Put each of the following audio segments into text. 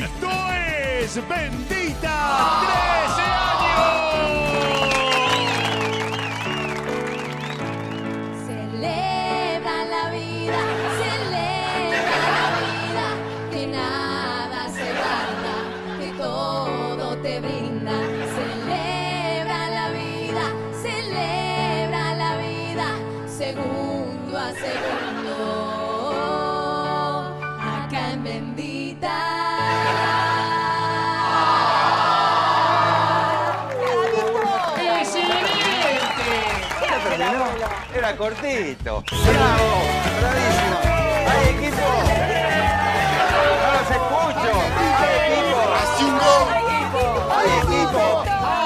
Esto es Bendita 13 años. Celebra la vida, que nada se guarda, que todo te brinda. Celebra la vida, segundo a segundo, acá en Bendita. Era cortito. ¡Bravo! ¡Bravísimo! ¡Hay equipo! ¡No los escucho! ¡Hay equipo! ¡Hace un gol! ¡Hay equipo!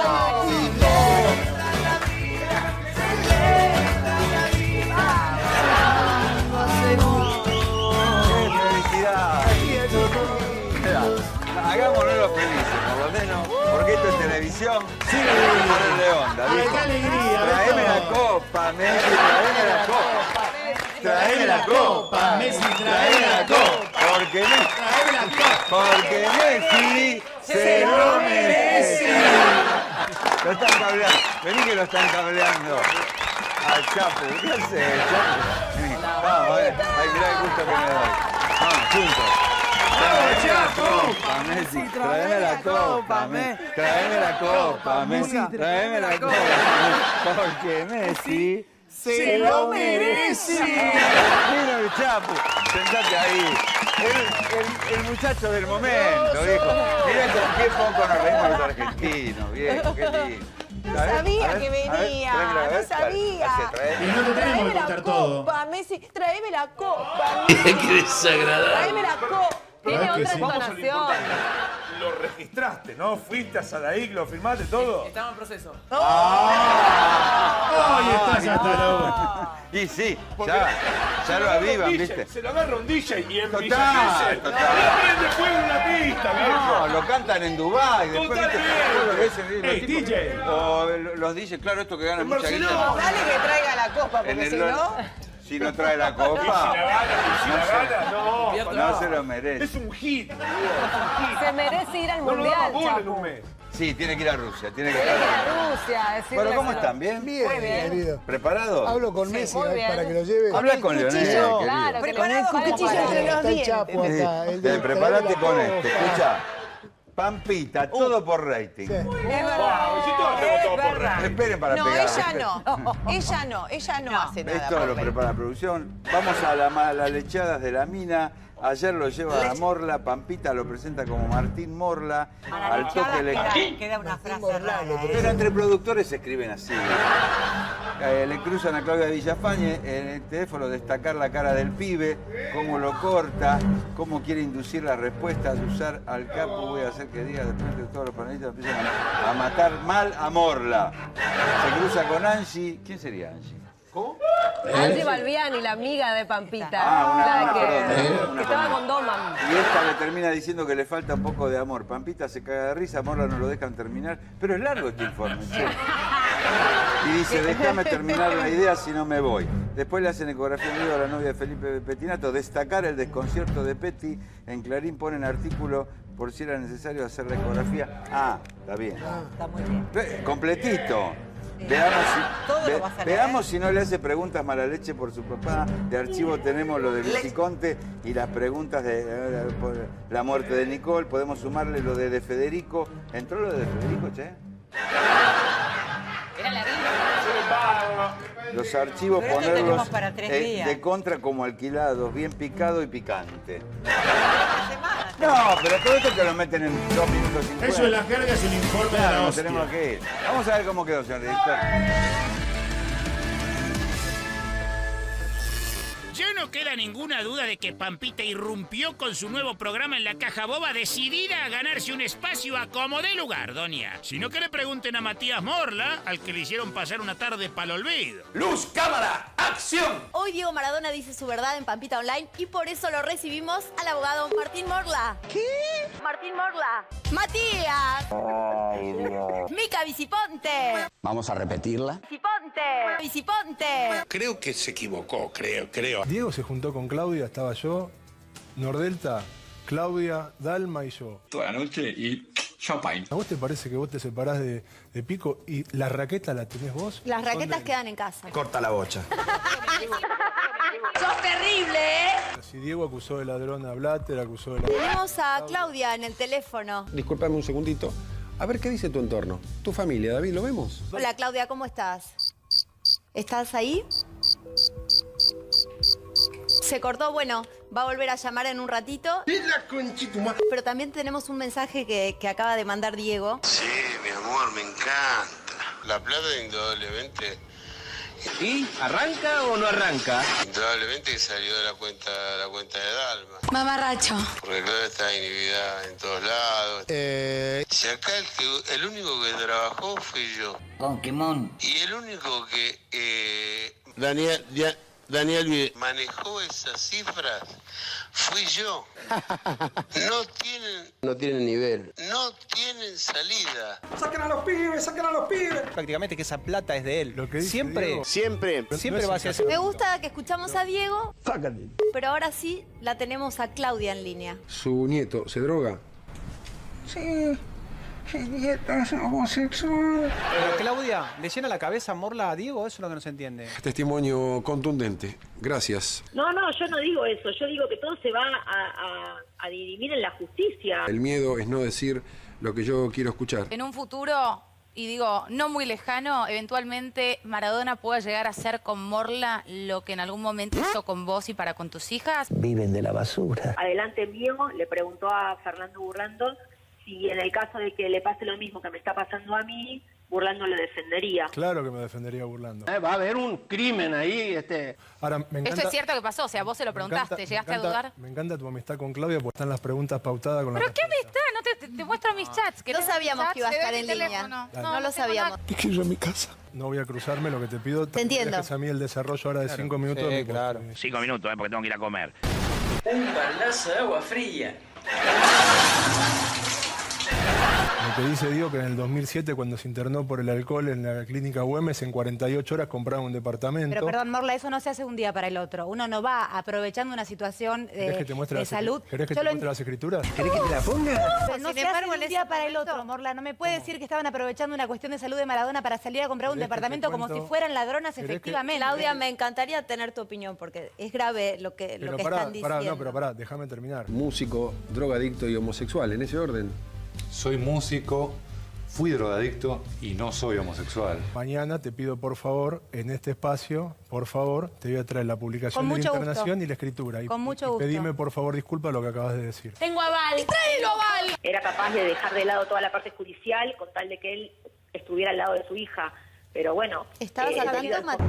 ¡Qué felicidad! Mira, hagámoslo los felices, por lo menos, porque esto es televisión. Sí, de onda, ¿viste? ¡Qué alegría! Traeme la copa, Messi, traeme la copa. Traeme la copa, Messi, traeme la copa. Porque Messi se lo merece. Lo están cableando. Vení que lo están cableando. Al Chapo. ¿Qué haces, Chapo? Vení. Vamos, a ver. Ay, mirá el gusto que me doy. Vamos, juntos. Traeme la copa, Messi. Traeme la copa, Messi. Traeme la copa, Messi. Traeme la copa, Messi. Porque Messi se lo merece. Mira el Chapo. Sentate ahí. El muchacho del momento, viejo. Mirá con qué poco nos reímos los argentinos, viejo. Qué lindo. No sabía que venía, no sabía. Y no te tenemos que contar todo. Messi, tráeme la copa, Messi. Qué desagradable. Tráeme la copa. Tiene otra sí? entonación. Lo registraste, ¿no? Fuiste a Sadaic, lo firmaste todo. Estamos en proceso. ¡Ay, estás hasta la hora! Y sí, ya lo avivan, ¿viste? Se lo agarra un DJ y en Total, Villa Gesell. total. Y prende fuego en la pista, No, viejo. lo cantan en Dubái, después ¿viste? Totalmente. Ey, DJ. O los DJs, claro, esto que ganan En mucha Barcelona. guita. Dale que traiga la copa, En porque el si Lon- no... Si no trae la Y si la copa, gana, no. no se lo merece. Es un hit, boludo, es un hit. Se merece ir al No lo mundial, damos bola en Chapo. un mes. Sí, tiene que ir a Rusia, tiene que ir Tiene que ir a Rusia. a Rusia, decirle Bueno, ¿cómo eso. están? ¿Bien? Bien, Muy bien. querido. ¿Preparados? Hablo con Messi muy bien. para que lo lleve. Habla con Leonel, cuchillo. querido. Claro, que Preparado le con vale cuchillo para- entre los Está el dientes. Chapo acá. el de- Prepárate con la este, copa. escucha. Pampita, todo por rating. Sí. Es Wow, verdad. y si todos hacemos todo por verdad. Esperen para No, pegar. ella no hace nada. Esto lo por prepara la producción. Vamos a las lechadas de la mina. Ayer lo lleva a Morla, Pampita lo presenta como Martín Morla. Al toque le... Queda una frase rara. Pero entre productores se escriben así. Le cruzan a Claudia Villafañe en el teléfono destacar la cara del pibe, cómo lo corta, cómo quiere inducir las respuestas, usar al capo. Voy a hacer que diga después de todos los panelistas empiezan a matar mal a Morla. Se cruza con Angie. ¿Quién sería Angie? ¿Cómo? Angie Balbiani, la amiga de Pampita. Ah, que una estaba con- con Doman. Y esta le termina diciendo que le falta un poco de amor. Pampita se caga de risa, Morla no lo dejan terminar. Pero es largo este informe, che. Y dice, déjame terminar la idea si no me voy. Después le hacen ecografía en vivo a la novia de Felipe Pettinato. Destacar el desconcierto de Petty. En Clarín ponen artículo por si era necesario hacer la ecografía. Ah, está bien. Está muy bien. Completito. Veamos si no le hace preguntas mala leche por su papá. De archivo tenemos lo de Viciconte y las preguntas de por la muerte de Nicole. Podemos sumarle lo de Federico. ¿Entró lo de Federico, che? Era la Los archivos Pero esto ponerlos tenemos para 3 días. de contra como alquilados, bien picado y picante. Esta semana. No, pero todo esto te lo meten en 2 minutos 50. Eso de la jerga es un informe de Claro, la nos hostia. tenemos que ir. Vamos a ver cómo quedó, señor director. Ya no queda ninguna duda de que Pampita irrumpió con su nuevo programa en la Caja Boba, decidida a ganarse un espacio a como dé lugar, doña. Si no, que le pregunten a Matías Morla, al que le hicieron pasar una tarde para el olvido. Luz, cámara, acción. Hoy Diego Maradona dice su verdad en Pampita Online y por eso lo recibimos al abogado Martín Morla. ¿Qué? Martín Morla. Matías. Ay, Dios. Mica Viciponte. Vamos a repetirla. Viciponte. Viciponte. Creo que se equivocó, creo. Diego se juntó con Claudia, estaba yo, Nordelta, Claudia, Dalma y yo. Toda la noche y champagne. ¿A vos te parece que vos te separás de Pico y la raqueta la tenés vos? Las raquetas quedan en casa. Corta la bocha. ¡Sos terrible, eh! Si Diego acusó de ladrón a Blatter, acusó de ladrón... Tenemos a Claudia en el teléfono. Discúlpame un segundito. A ver, ¿qué dice tu entorno? ¿Tu familia, David? ¿Lo vemos? Hola, Claudia, ¿cómo estás? ¿Estás ahí? Se cortó, bueno, va a volver a llamar en un ratito. Pero también tenemos un mensaje que acaba de mandar Diego. Sí, mi amor, me encanta. La plata indudablemente... ¿Y arranca o no arranca? Indudablemente que salió de la cuenta de Dalma. Mamarracho. Porque Claudia está inhibida en todos lados. Si acá el único que trabajó fui yo. Con Quimón. Y el único que... Daniel manejó esas cifras fui yo. No tienen nivel. No tienen salida. ¡Saquen a los pibes! ¡Saquen a los pibes! Prácticamente que esa plata es de él. Lo que dice siempre Diego. siempre va a ser así. Me gusta que escuchamos a Diego, pero ahora sí la tenemos a Claudia en línea. ¿Su nieto se droga? Sí, mi nieto es homosexual. Pero Claudia, ¿le llena la cabeza Morla a Diego? Eso es lo que no se entiende. Testimonio contundente. Gracias. No, yo no digo eso. Yo digo que todo se va a dirimir en la justicia. El miedo es no decir lo que yo quiero escuchar. En un futuro, y digo, no muy lejano, eventualmente Maradona pueda llegar a hacer con Morla lo que en algún momento hizo con vos y para con tus hijas. Viven de la basura. Adelante mío, le preguntó a Fernando Burlando si en el caso de que le pase lo mismo que me está pasando a mí, Burlando lo defendería. Claro que me defendería Burlando. Va a haber un crimen ahí, Ahora, me encanta, Esto es cierto que pasó, o sea, vos se lo preguntaste, ¿llegaste a dudar? Me encanta tu amistad con Claudia porque están las preguntas pautadas con la ¿Pero qué amistad? No te muestro mis chats. No sabíamos que iba a estar en línea. No lo sabíamos. Es que yo en mi casa. No voy a cruzarme, lo que te pido. Te entiendo. Dejes a mí el desarrollo ahora de 5 minutos. Sí, claro. 5 minutos, porque tengo que ir a comer. Un baldazo de agua fría. Lo que dice Diego que en el 2007, cuando se internó por el alcohol en la clínica Güemes, en 48 horas compraron un departamento. Pero perdón, Morla, eso no se hace de un día para el otro. Uno no va aprovechando una situación de salud. ¿Querés que te muestre las escrituras? ¿Querés que te la ponga? No se hace de un día para el otro, Morla. No me puede decir que estaban aprovechando una cuestión de salud de Maradona para salir a comprar un departamento como si fueran ladronas, efectivamente. Claudia, me encantaría tener tu opinión, porque es grave lo que están diciendo. Pero pará, déjame terminar. Músico, drogadicto y homosexual, en ese orden. Soy músico, fui drogadicto y no soy homosexual. Mañana te pido, por favor, en este espacio, por favor, te voy a traer la publicación de la mucho internación gusto. y la escritura. Con mucho y gusto. pedime, por favor, disculpa lo que acabas de decir. Tengo aval. ¡Tráelo, aval! Era capaz de dejar de lado toda la parte judicial con tal de que él estuviera al lado de su hija. Pero bueno... ¿Estabas al tanto,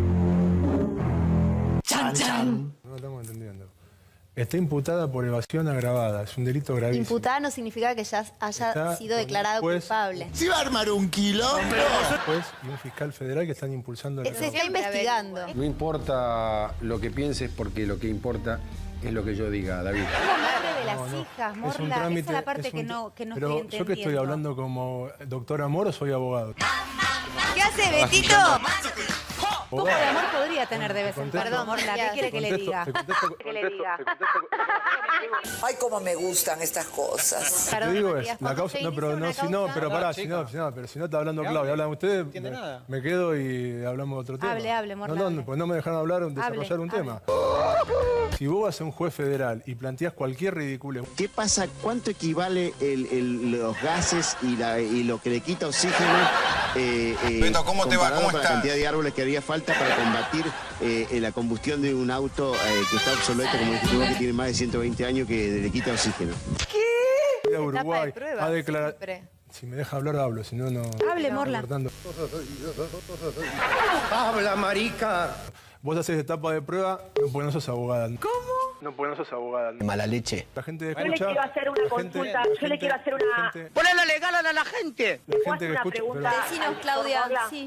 ¡Chan, chan! No lo estamos entendiendo. Está imputada por evasión agravada. Es un delito gravísimo. Imputada no significa que ya haya sido declarado culpable. ¿Se va a armar un quilombo? Un juez y un fiscal federal que están impulsando... Se está investigando. No importa lo que pienses, porque lo que importa es lo que yo diga, David. La madre de las hijas, Morla. Esa es la parte que no estoy Pero entendiendo. yo que estoy hablando como doctor Amor o soy abogado. ¿Qué hace, Betito? Un poco de amor podría tener de vez en cuando, Perdón, Morla. ¿Qué quiere que le diga? ¿Qué le diga? Ay, cómo me gustan estas cosas. Te digo es, la causa, no, pero no, si no, pero pará, si no está hablando Claudia, hablan ustedes, me quedo y hablamos de otro tema. Hable, Morla. No, pues no me dejaron hablar, desarrollar un tema. Si vos vas a un juez federal y planteás cualquier ridículo... ¿Qué pasa? ¿Cuánto equivale los gases y lo que le quita oxígeno? Beto, ¿cómo te va? ¿Cómo estás? La cantidad de árboles que haría falta para combatir la combustión de un auto que está obsoleto, como dijiste vos, que tiene más de 120 años, que le quita oxígeno. ¿Qué? Uruguay a declarar... Si me deja hablar, hablo, si no, no... Hable, Morla. ¡Habla, marica! Vos haces etapa de prueba, no, porque no sos abogada. ¿Cómo? No, porque no sos abogada. Mala leche. La gente Yo le quiero hacer una consulta, yo le quiero hacer una... ¡Ponelo legal a la gente! La gente que escucha... Decinos, Claudia, sí.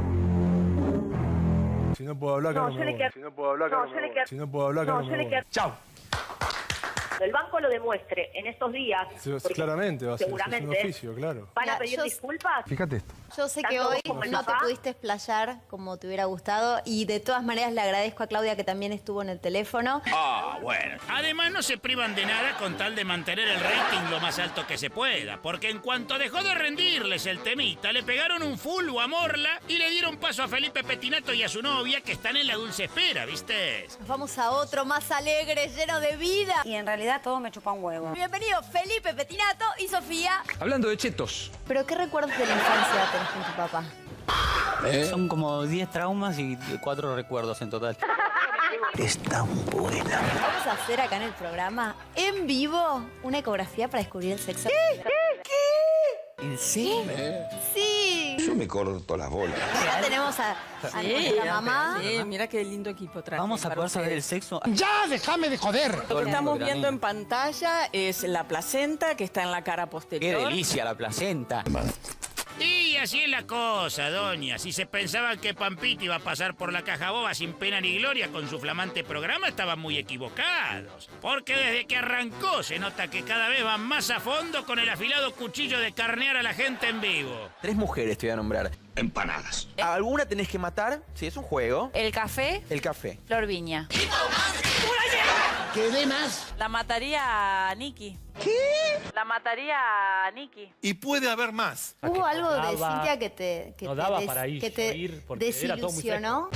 Si no puedo hablar, que no me voy. Si no puedo hablar, que no me voy. Si no puedo hablar, que no me voy. Chao. Cuando el banco lo demuestre en estos días, porque Claramente va a ser un seguramente oficio, claro. van a Mira, pedir yo- disculpas. Fíjate esto. Yo sé Tanto que vos hoy como el no te papá. pudiste explayar como te hubiera gustado y de todas maneras le agradezco a Claudia que también estuvo en el teléfono. Ah, bueno. Además no se privan de nada con tal de mantener el rating lo más alto que se pueda, porque en cuanto dejó de rendirles el temita, le pegaron un fulbo a Morla y le dieron paso a Felipe Pettinato y a su novia que están en la dulce espera, ¿viste? Nos vamos a otro más alegre, lleno de vida. Y en realidad todo me chupa un huevo. Bienvenido Felipe Pettinato y Sofía. Hablando de chetos. ¿Pero qué recuerdos de la infancia tenés con tu papá? Son como 10 traumas y 4 recuerdos en total. Es tan buena. Vamos a hacer acá en el programa, en vivo, una ecografía para descubrir el sexo. ¿En serio? Sí. Yo me corto las bolas. Ya tenemos a nuestra mamá. Sí, mira qué lindo equipo trae. Vamos a poder saber el sexo. ¡Ya, déjame de joder! Lo que estamos Granito. viendo en pantalla es la placenta que está en la cara ¡Qué posterior. delicia la placenta! Y así es la cosa, doña. Si se pensaban que Pampita iba a pasar por la caja boba sin pena ni gloria con su flamante programa, estaban muy equivocados. Porque desde que arrancó se nota que cada vez van más a fondo con el afilado cuchillo de carnear a la gente en vivo. 3 mujeres te voy a nombrar. Empanadas. ¿A alguna tenés que matar? Sí, es un juego. El café, El café. Flor Viña. ¿Qué demás? La mataría a Nikki. ¿Qué? La mataría a Nikki. Y puede haber más. ¿Hubo algo de daba- Cintia que te, no daba para ir porque era todo muy desilusionó?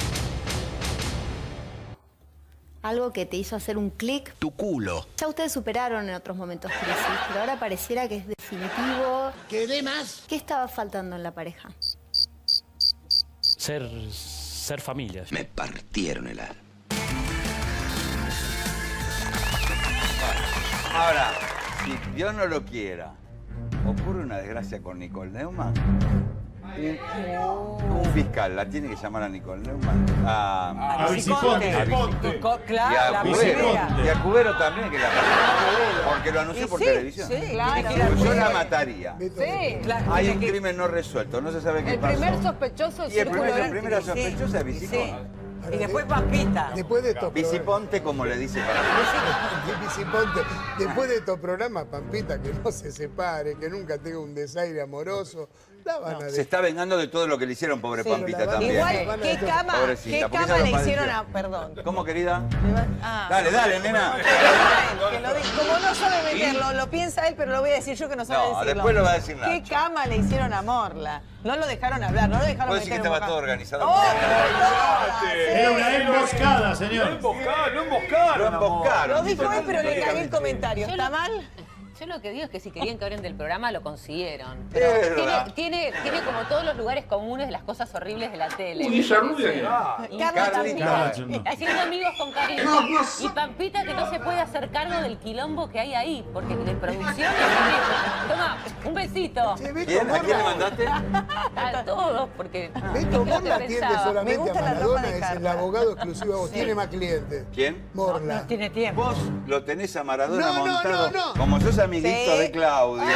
Algo que te hizo hacer un clic. Tu culo. Ya ustedes superaron en otros momentos crisis, pero ahora pareciera que es definitivo. ¿Qué demás? ¿Qué estaba faltando en la pareja? Ser familia. Me partieron el alma. Ahora, si Dios no lo quiera, ocurre una desgracia con Nicole Neumann. Un fiscal la tiene que llamar a Nicole Neumann. A Viciponte. Y a Cubero. Y a Cubero también, que la porque lo anunció por televisión. Sí, claro. Yo la mataría. Sí, Hay un crimen no resuelto, no se sabe qué El pasó. primer sospechoso es Y la primera sospechosa es Viciponte. Y después Pampita. Después de estos Viciponte, como le dice para Viciponte, después de estos programas, Pampita, que no se separe, que nunca tenga un desaire amoroso, la van a Se está vengando de todo lo que le hicieron, pobre Pampita, la también. Igual, ¿qué cama, Pobrecita, qué porque cama ella le lo hicieron padeció. a... Perdón. ¿Cómo, querida? Ah. Dale, nena. Que lo como no sabe meterlo, lo piensa él, pero lo voy a decir yo que no sabe No, decirlo. después lo va a decir ¿Qué Nacho. cama le hicieron a Morla? No lo dejaron hablar, no lo dejaron ¿Puedo decir que meter estaba en todo boca. organizado? Era una emboscada, señor. Lo emboscaron. Lo emboscaron. Lo dijo él, pero le cagué el comentario. ¿Está mal? Yo lo que digo es que si querían que hablen del programa, lo consiguieron. Es Pero verdad. tiene como todos los lugares comunes de las cosas horribles de la tele. Uy, esa rubia que- Carla Carla, también. Haciendo amigos con Carlita. Y Pampita que no se puede hacer cargo del quilombo que hay ahí. Porque de producción es... Toma, un besito. ¿Quién? ¿A quién le mandaste? A todos, porque... Beto ¿qué Morla te atiende pensaba? solamente Me a gusta la ropa de Maradona, es el Carla. abogado exclusivo a vos. Tiene más clientes. ¿Quién? Morla. No tiene tiempo. Vos lo tenés a Maradona No, no, montado. no, no. Como sos amiguito Sí. de Claudia.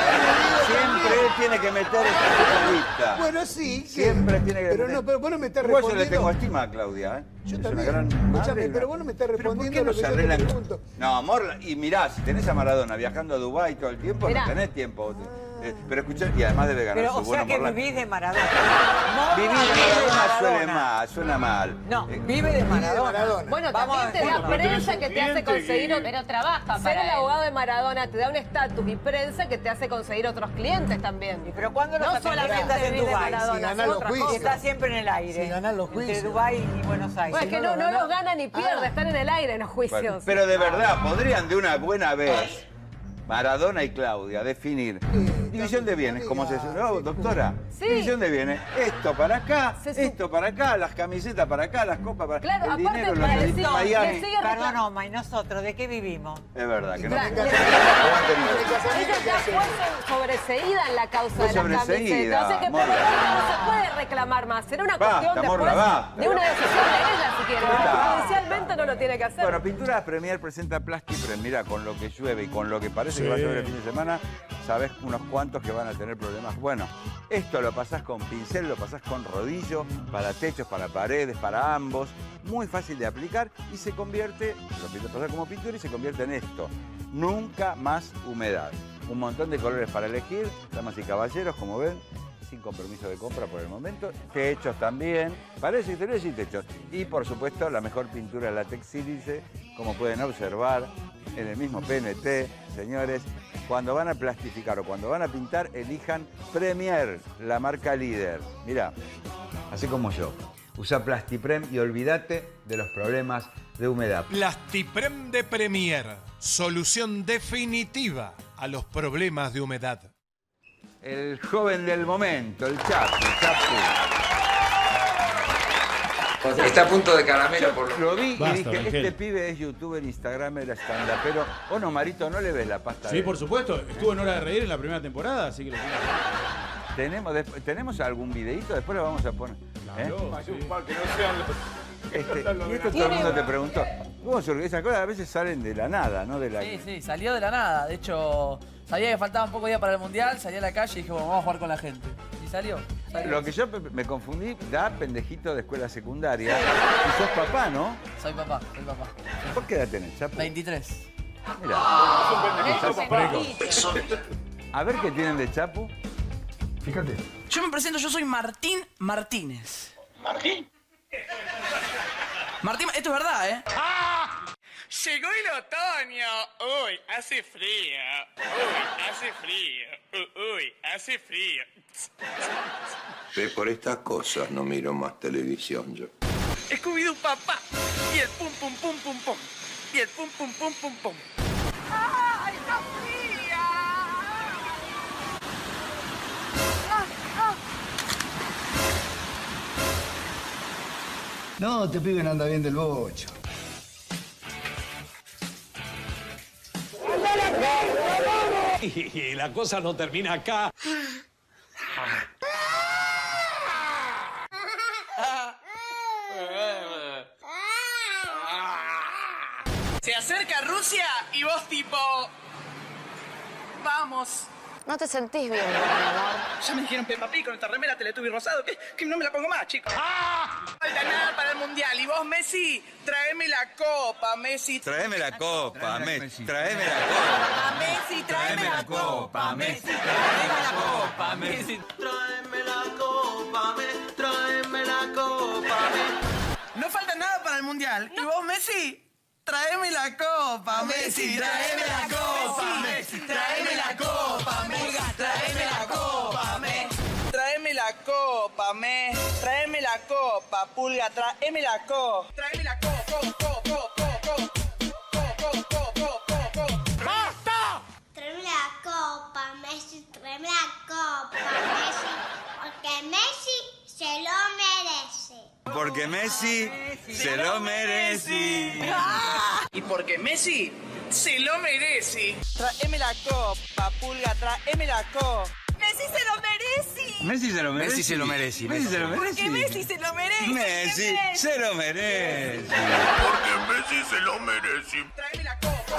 Siempre él tiene que meter esta especialista. Bueno, sí. Siempre tiene que Pero meter. no, pero vos no me estás Igual yo le respondiendo. tengo estima a Claudia, ¿eh? Yo Es también. una gran madre Escúchame, y una- pero vos no me estás ¿Pero por respondiendo qué no lo que se yo te arreglan? pregunto. No, Morla, y mirá, si tenés a Maradona viajando a Dubái todo el tiempo, Mirá. no tenés tiempo. Pero escuchá, y además debe ganar Pero, su o buena sea que Morla. vivís de Maradona. Vivir de Maradona suena mal. No, vive de Maradona. Bueno, Vamos también te a da decirlo. prensa que te hace conseguir... que- Pero trabaja Ser el abogado de Maradona te da un estatus y prensa que te hace conseguir otros clientes también. Pero ¿cuándo los No atendés? solamente Estás en vivir de Dubái. Maradona, Si ganás es los otra juicios. cosa. Está siempre en el aire. Si ganás los Entre juicios. Dubái y Buenos Aires. Bueno, es que no los gana ni pierde, están en el aire en los Bueno, juicios. pero de verdad, podrían de una buena vez Maradona y Claudia definir división de bienes, como se dice. No, doctora, Sí. división de bienes. Esto para acá, Se su- esto para acá, las camisetas para acá, las copas para Claro, el aparte dinero, para los decir- de Miami. le sigue Perdón, Oma, ¿y nosotros de qué vivimos? Es verdad que no. Claro. Aguante, Ella ya fue sobreseída en la causa Fue de la sobreseída, camiseta. O sea que Morla. no se puede reclamar más. Será una Basta, cuestión después Morla, basta. de una decisión de ella, si quiere. Basta. Judicialmente no lo tiene que hacer. Bueno, Pinturas Premier presenta Plastifren. Mira, con lo que llueve y con lo que parece que va a llover el fin de semana, sabés unos cuantos que van a tener problemas. Bueno, esto lo pasás con pincel, lo pasás con rodillo, para techos, para paredes, para ambos. Muy fácil de aplicar y se convierte, lo empieza a pasar como pintura y se convierte en esto. nunca más humedad. Un montón de colores para elegir, damas y caballeros, como ven, sin compromiso de compra por el momento. Techos también, paredes exteriores y techos. Y por supuesto la mejor pintura látex sílice, como pueden observar, en el mismo PNT, señores. Cuando van a plastificar o cuando van a pintar, elijan Premier, la marca líder. Mirá, así como yo. Usa Plastiprem y olvídate de los problemas de humedad. Plastiprem de Premier, solución definitiva a los problemas de humedad. El joven del momento, el Chapu. Está a punto de caramelo por lo vi Basta, y dije, Ángel. este pibe es youtuber, instagramer, stand-up, pero vos no, Marito, no le ves la pasta. Sí, por supuesto. Estuvo en Hora de Reír en la primera temporada, así que lo ¿Tenemos algún videíto? Después lo vamos a poner. Claro, sí. Que no sean los... Y esto todo el mundo te preguntó. ¿Cómo se organiza? Esas cosas a veces salen de la nada, ¿no? Sí, salió de la nada. De hecho, sabía que faltaban pocos días para el Mundial, salí a la calle y dije, bueno, vamos a jugar con la gente. Y salió. Lo que yo me confundí, da pendejito de escuela secundaria. Y sos papá, ¿no? Soy papá. ¿Por qué edad tenés, Chapu? 23. Mirá. A ver qué tienen de Chapu. Fíjate. Yo me presento, yo soy Martín Martínez. ¿Martín? Martín, esto es verdad, ¿eh? Llegó el otoño. Uy, hace frío. Uy, hace frío. Uy, hace frío. Por estas cosas no miro más televisión yo. Scooby-Doo papá. Y el pum pum pum pum pum. Y el pum pum pum pum pum. ¡Ay, está fría! No, este pibe no anda bien del bocho. Y la cosa no termina acá. Se acerca Rusia y vos tipo... Vamos. No te sentís bien, mi amor. Ya me dijeron Peppa Pig con esta remera Teletubby rosado, que no me la pongo más, chicos. No falta nada para el Mundial. Y vos, Messi, tráeme la copa, Messi. Tráeme la copa, Messi. Tráeme la copa. Messi, tráeme la copa, Messi. Tráeme la copa, Messi. Tráeme la copa, Messi. Tráeme la copa, Messi. No falta nada para el Mundial. Y vos, Messi, tráeme la copa, Messi. Tráeme la copa, Messi. Tráeme la copa, Messi. Tráeme la copa, Messi. Tráeme la copa, Messi. Tráeme la copa, Pulga. Tráeme la copa. Tráeme la copa. ¡Basta! Tráeme la copa, Messi. Tráeme la copa, Messi. Porque Messi se lo merece. Porque Messi se lo merece. Y porque Messi se lo merece. Tráeme la copa, Pulga. Tráeme la copa. Messi se lo merece. Messi se lo merece. Messi se lo merece. Messi se lo merece. Porque Messi se lo merece. Messi se lo merece. Porque Messi se lo merece. Tráeme la copa.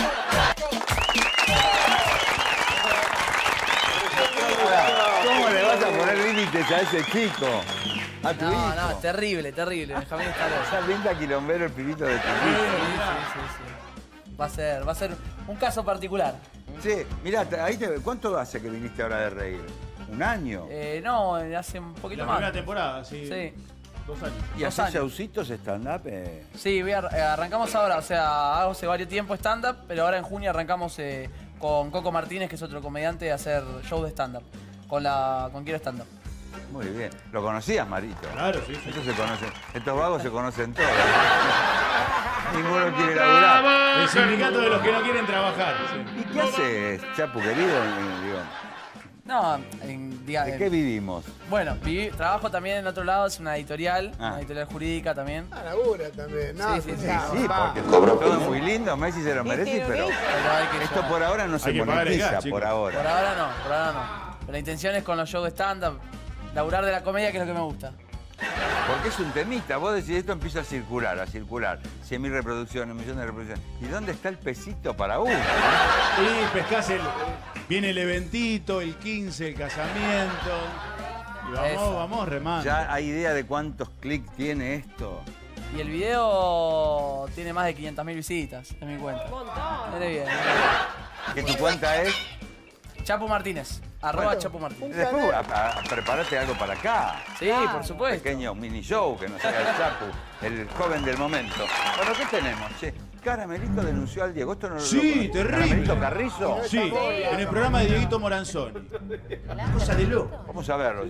¿Cómo le vas a poner límites a ese chico? A tu hijo. No, terrible. Benjamín está loco. Ya pinta quilombero el pibito de tu hijo. Sí. Va a ser un caso particular. Sí, mirá, ¿cuánto hace que viniste ahora de reír? ¿Un año? No, hace un poquito más. La primera temporada, sí. Sí. 2 años. ¿Y haces showcitos stand-up? Sí, arrancamos ahora, o sea, hago hace varios tiempo stand-up, pero ahora en junio arrancamos con Coco Martínez, que es otro comediante, a hacer show de stand-up, con Quiero Stand-up. Muy bien. ¿Lo conocías, Marito? Claro, sí. Estos se conocen. Estos vagos se conocen todos. Ninguno quiere laburar. El sindicato de los que no quieren trabajar. ¿Y qué haces, Chapu, querido? No, ¿De qué vivimos? Bueno, trabajo también en otro lado, es una editorial jurídica también. Labura también, ¿no? Sí, porque todo es muy lindo, Messi se lo merece, pero esto por ahora no se monetiza, por ahora. Por ahora no. Pero la intención es con los shows de stand-up, laburar de la comedia, que es lo que me gusta. Porque es un temita, vos decís, esto empieza a circular. 100.000 reproducciones, 1 millón de reproducciones. ¿Y dónde está el pesito para uno? Sí, pescás viene el eventito, el 15, el casamiento. Y vamos remando. ¿Ya hay idea de cuántos clics tiene esto? Y el video tiene más de 500.000 visitas en mi cuenta. Un montón. Viene bien. ¿Que tu cuenta es? Chapo Martínez. @ Chapo Martínez. Después prepárate algo para acá. Sí, por supuesto. Un pequeño mini show que nos haga el Chapo, el joven del momento. Bueno, ¿qué tenemos? Che, Caramelito denunció al Diego. Esto no Sí, terrible. ¿Caramelito Carrizo? Sí, en el programa de Dieguito Moranzoni. Cosa de loco. Vamos a verlo.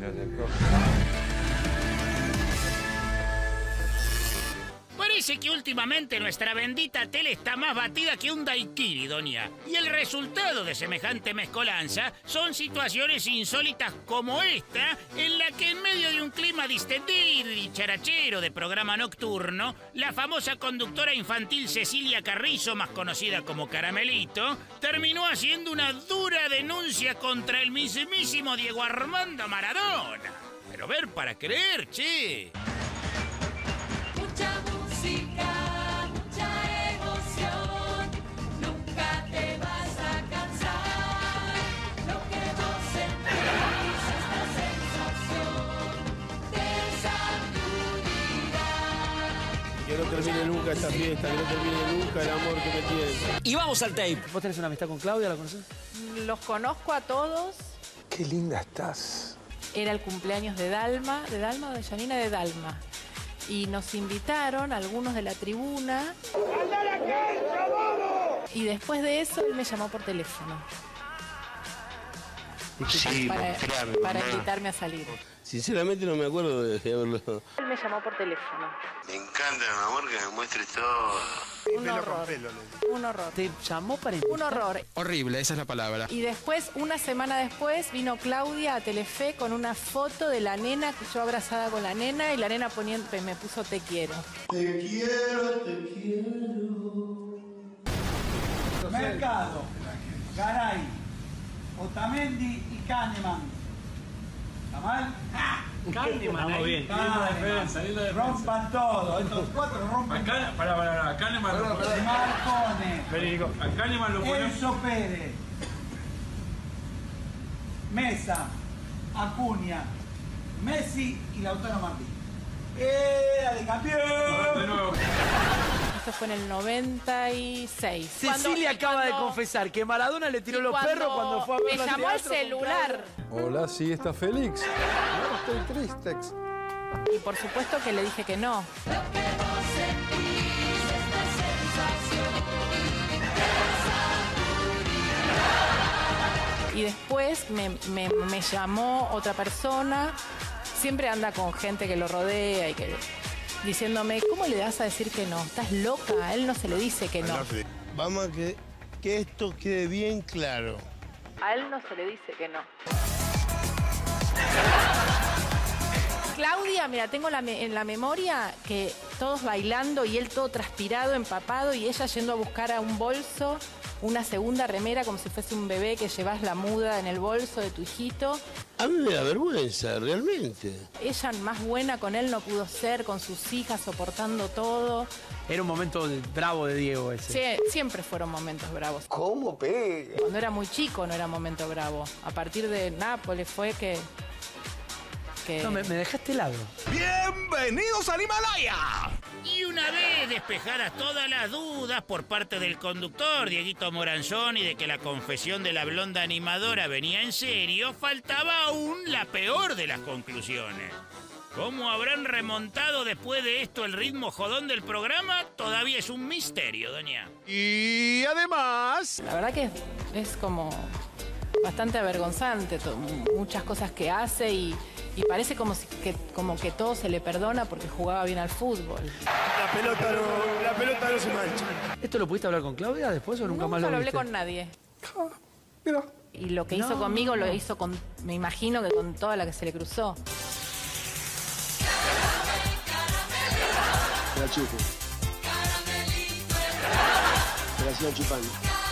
Parece que últimamente nuestra bendita tele está más batida que un daiquiri, doña. Y el resultado de semejante mezcolanza son situaciones insólitas como esta, en la que en medio de un clima distendido y dicharachero de programa nocturno, la famosa conductora infantil Cecilia Carrizo, más conocida como Caramelito, terminó haciendo una dura denuncia contra el mismísimo Diego Armando Maradona. Pero ver para creer, che. Mucha música, mucha emoción, nunca te vas a cansar. Lo que vos sentís, esta sensación, te sacudirá. Que no termine nunca esta fiesta, que no termine nunca el amor que me tienes. Y vamos al tape. ¿Vos tenés una amistad con Claudia? ¿La conocés? Los conozco a todos. Qué linda estás. Era el cumpleaños de Dalma o de Janina de Dalma. Y nos invitaron algunos de la tribuna. ¡Anda a la cancha, vamos! Y después de eso él me llamó por teléfono. Sí, para invitarme a salir. Sinceramente no me acuerdo de haberlo. Él me llamó por teléfono. Me encanta, mi amor, que me muestres todo. Un horror. Un horror. ¿Te llamó para Un horror. Horrible, esa es la palabra. Y después, una semana después, vino Claudia a Telefe con una foto de la nena, que yo abrazada con la nena, y la nena me puso te quiero. Te quiero, te quiero. Mercado, Garay, Otamendi y Kahneman. ¿Está mal? Kahneman, estamos bien. Rompan todo. Estos cuatro rompan. Para, Kahneman lo ponemos. Marcone. A Kahneman lo ponemos. Enzo Pérez. Mesa. Acuña. Messi y Lautaro Martínez. ¡Dale, campeón! De nuevo. Esto fue en el 96. Cecilia acaba de confesar que Maradona le tiró los perros cuando fue a ver me llamó al celular. Hola, sí, está Félix. No, estoy triste. Y por supuesto que le dije que no. Lo que vos sentís, esta sensación, te sacudirá. Y después me llamó otra persona. Siempre anda con gente que lo rodea y que diciéndome, ¿cómo le vas a decir que no? ¿Estás loca? A él no se le dice que no. Vamos a que esto quede bien claro. A él no se le dice que no. Claudia, mira, tengo en la memoria que todos bailando y él todo transpirado, empapado, y ella yendo a buscar a un bolso una segunda remera como si fuese un bebé que llevas la muda en el bolso de tu hijito. A mí me da vergüenza, realmente. Ella más buena con él no pudo ser, con sus hijas soportando todo. Era un momento bravo de Diego ese. Sí, siempre fueron momentos bravos. ¿Cómo pega? Cuando era muy chico no era momento bravo. A partir de Nápoles fue que... No, me dejaste helado. ¡Bienvenidos al Himalaya! Y una vez despejadas todas las dudas por parte del conductor Dieguito Moranzoni de que la confesión de la blonda animadora venía en serio, faltaba aún la peor de las conclusiones. ¿Cómo habrán remontado después de esto el ritmo jodón del programa? Todavía es un misterio, doña. Y además... La verdad que es como bastante avergonzante muchas cosas que hace y parece como que todo se le perdona porque jugaba bien al fútbol. La pelota no se mancha. ¿Esto lo pudiste hablar con Claudia después o nunca más lo hablé viste? con nadie. Mira. Y lo que hizo conmigo lo hizo con, me imagino que con toda la que se le cruzó. Te la chupo. Te la sigan chupando.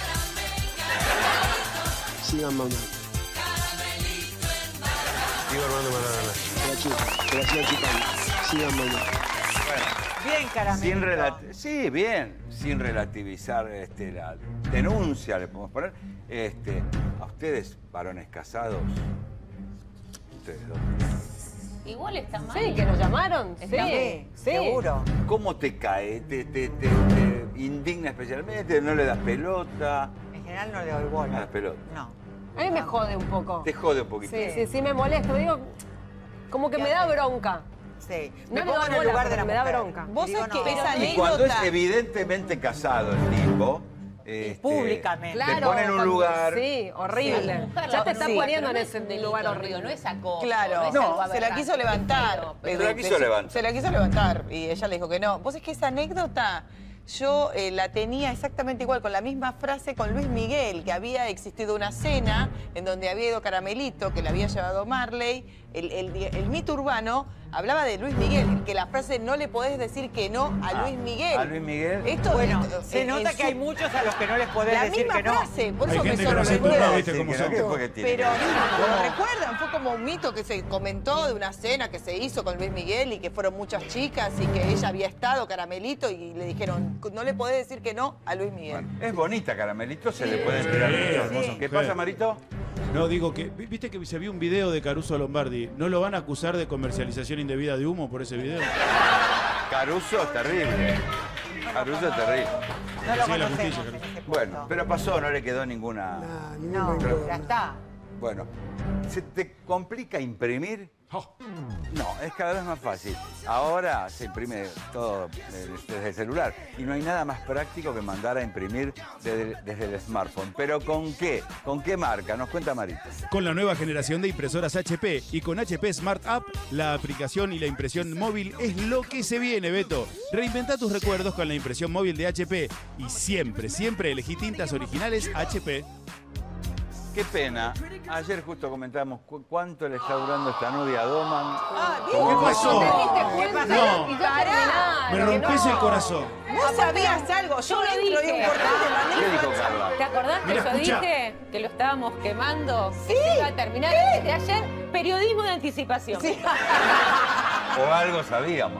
Sigan mamando. Diego Armando Maradona. Te la chupo. Te la sigan chupando. Sigan mamando. Bien, Caramelo. Sí, bien. Sin relativizar la denuncia, le podemos poner. A ustedes, varones casados, ustedes dos, Igual está mal. Sí, que nos llamaron. Está Sí, bien. Seguro. ¿Cómo te cae? ¿Te indigna especialmente? ¿No le das pelota? En general no le doy No le bola. das pelota. No. A mí me jode un poco. Te jode un poquito. Sí, me molesto. Digo, como que me da bronca. Sí. No Me le pongo doy en el bola, lugar de pero la me da mujer. bronca. Vos Digo, sabés que no. esa Y cuando es anécdota... evidentemente casado el tipo, públicamente. te pone en un lugar... Sí, horrible. Ya te está poniendo en ese lugar horrible. No es acoso. Claro, no, se la quiso levantar. Se la quiso levantar. Se la quiso levantar y ella le dijo que no. Vos es que esa anécdota yo la tenía exactamente igual, con la misma frase con Luis Miguel, que había existido una cena en donde había ido Caramelito, que le había llevado Marley. El mito urbano hablaba de Luis Miguel, que la frase no le podés decir que no a Luis Miguel. ¿A Luis Miguel? Esto, Bueno, esto, se nota que hay muchos a los que no les podés la decir misma que no. frase, por Hay eso me gente que no se sorprendió. turba, ¿viste cómo Sí, que son? no, porque tiene Pero que- lo recuerdan, fue como un mito que se comentó de una cena que se hizo con Luis Miguel y que fueron muchas chicas y que ella había estado, Caramelito, y le dijeron, no le podés decir que no a Luis Miguel. Es bonita, Caramelito, se le puede tirar mucho hermoso. ¿Qué pasa, Marito? No, digo que, viste que se vio un video de Caruso Lombardi. ¿No lo van a acusar de comercialización indebida de humo por ese video? Caruso es terrible. Caruso es terrible. No lo Sí, la conocemos justicia, en Caruso. ese punto. Bueno, pero pasó, no le quedó ninguna... No, ya está. Bueno, ¿se te complica imprimir? No, es cada vez más fácil. Ahora se imprime todo desde el celular y no hay nada más práctico que mandar a imprimir desde el smartphone. ¿Pero con qué? ¿Con qué marca? Nos cuenta Marita. Con la nueva generación de impresoras HP y con HP Smart App, la aplicación y la impresión móvil es lo que se viene, Beto. Reinventa tus recuerdos con la impresión móvil de HP y siempre, siempre elegí tintas originales HP. Qué pena. Ayer justo comentábamos cuánto le está durando esta novia a Doman. ¿Qué pasó? No. No, Pará, me que rompés no. el corazón. Vos sabías algo, yo lo entro dije. y un portal de ¿Qué manija. dijo Carla? ¿Te acordás que Mira, yo escucha. dije que lo estábamos quemando? Sí. Que se iba a terminar antes de ayer. Periodismo de anticipación. Sí. O algo sabíamos.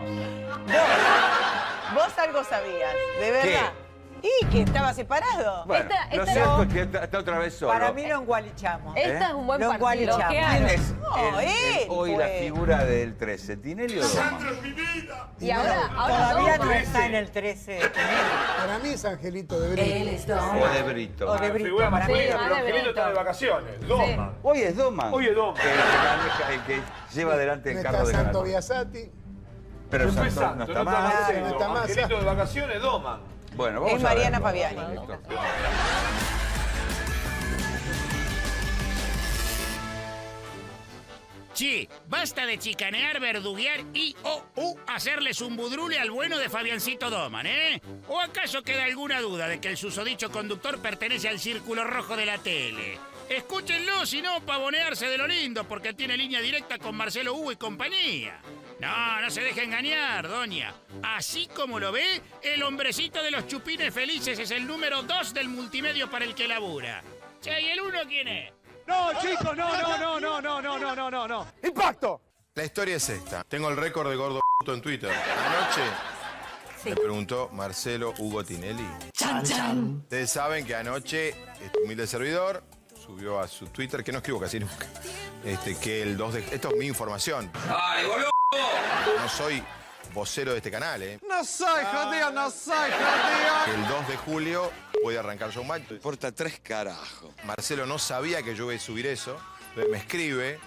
Vos algo sabías, de verdad. Y que estaba separado. Bueno, lo cierto es que está otra vez solo. Para mí lo engualichamos. Esta es un buen Lo partido. engualichamos. ¿Quién es No, él hoy la fue. figura del 13? ¿Tinelli o Doman? Y ahora Todavía no. no está en el 13. Para mí es Angelito de Brito. O de Brito. O de Brito. Figura Para mí. masculina, Sí, pero más de Angelito está de Brito. vacaciones. Doma. Hoy es Doman. Hoy es Doman. El que lleva adelante No el está carro de Santo ganador. Biasati. Pero No Santos es no santo, está no más. está no está más. Angelito de vacaciones, Doma. Bueno, vamos Es a ver. Mariana Fabiani. Listo. Che, basta de chicanear, verduguear y hacerles un budrule al bueno de Fabiancito Doman, ¿eh? ¿O acaso queda alguna duda de que el susodicho conductor pertenece al círculo rojo de la tele? Escúchenlo, si no, pavonearse de lo lindo, porque tiene línea directa con Marcelo Hugo y compañía. No, no se deje engañar, doña. Así como lo ve, el hombrecito de los chupines felices es el número 2 del multimedio para el que labura. Che, ¿y el 1 quién es? No, chicos, no. ¡Impacto! La historia es esta. Tengo el récord de gordo en Twitter. Anoche me preguntó Marcelo Hugo Tinelli. Chan, chan. Ustedes saben que anoche este humilde servidor subió a su Twitter, que no escribo casi nunca, que el 2 de... Esto es mi información. ¡Dale, boludo! No soy vocero de este canal, ¿eh? No soy jodido, no soy jodido. El 2 de julio puede arrancar Showmatch. Importa 3 carajos. Marcelo no sabía que yo iba a subir eso. Me escribe,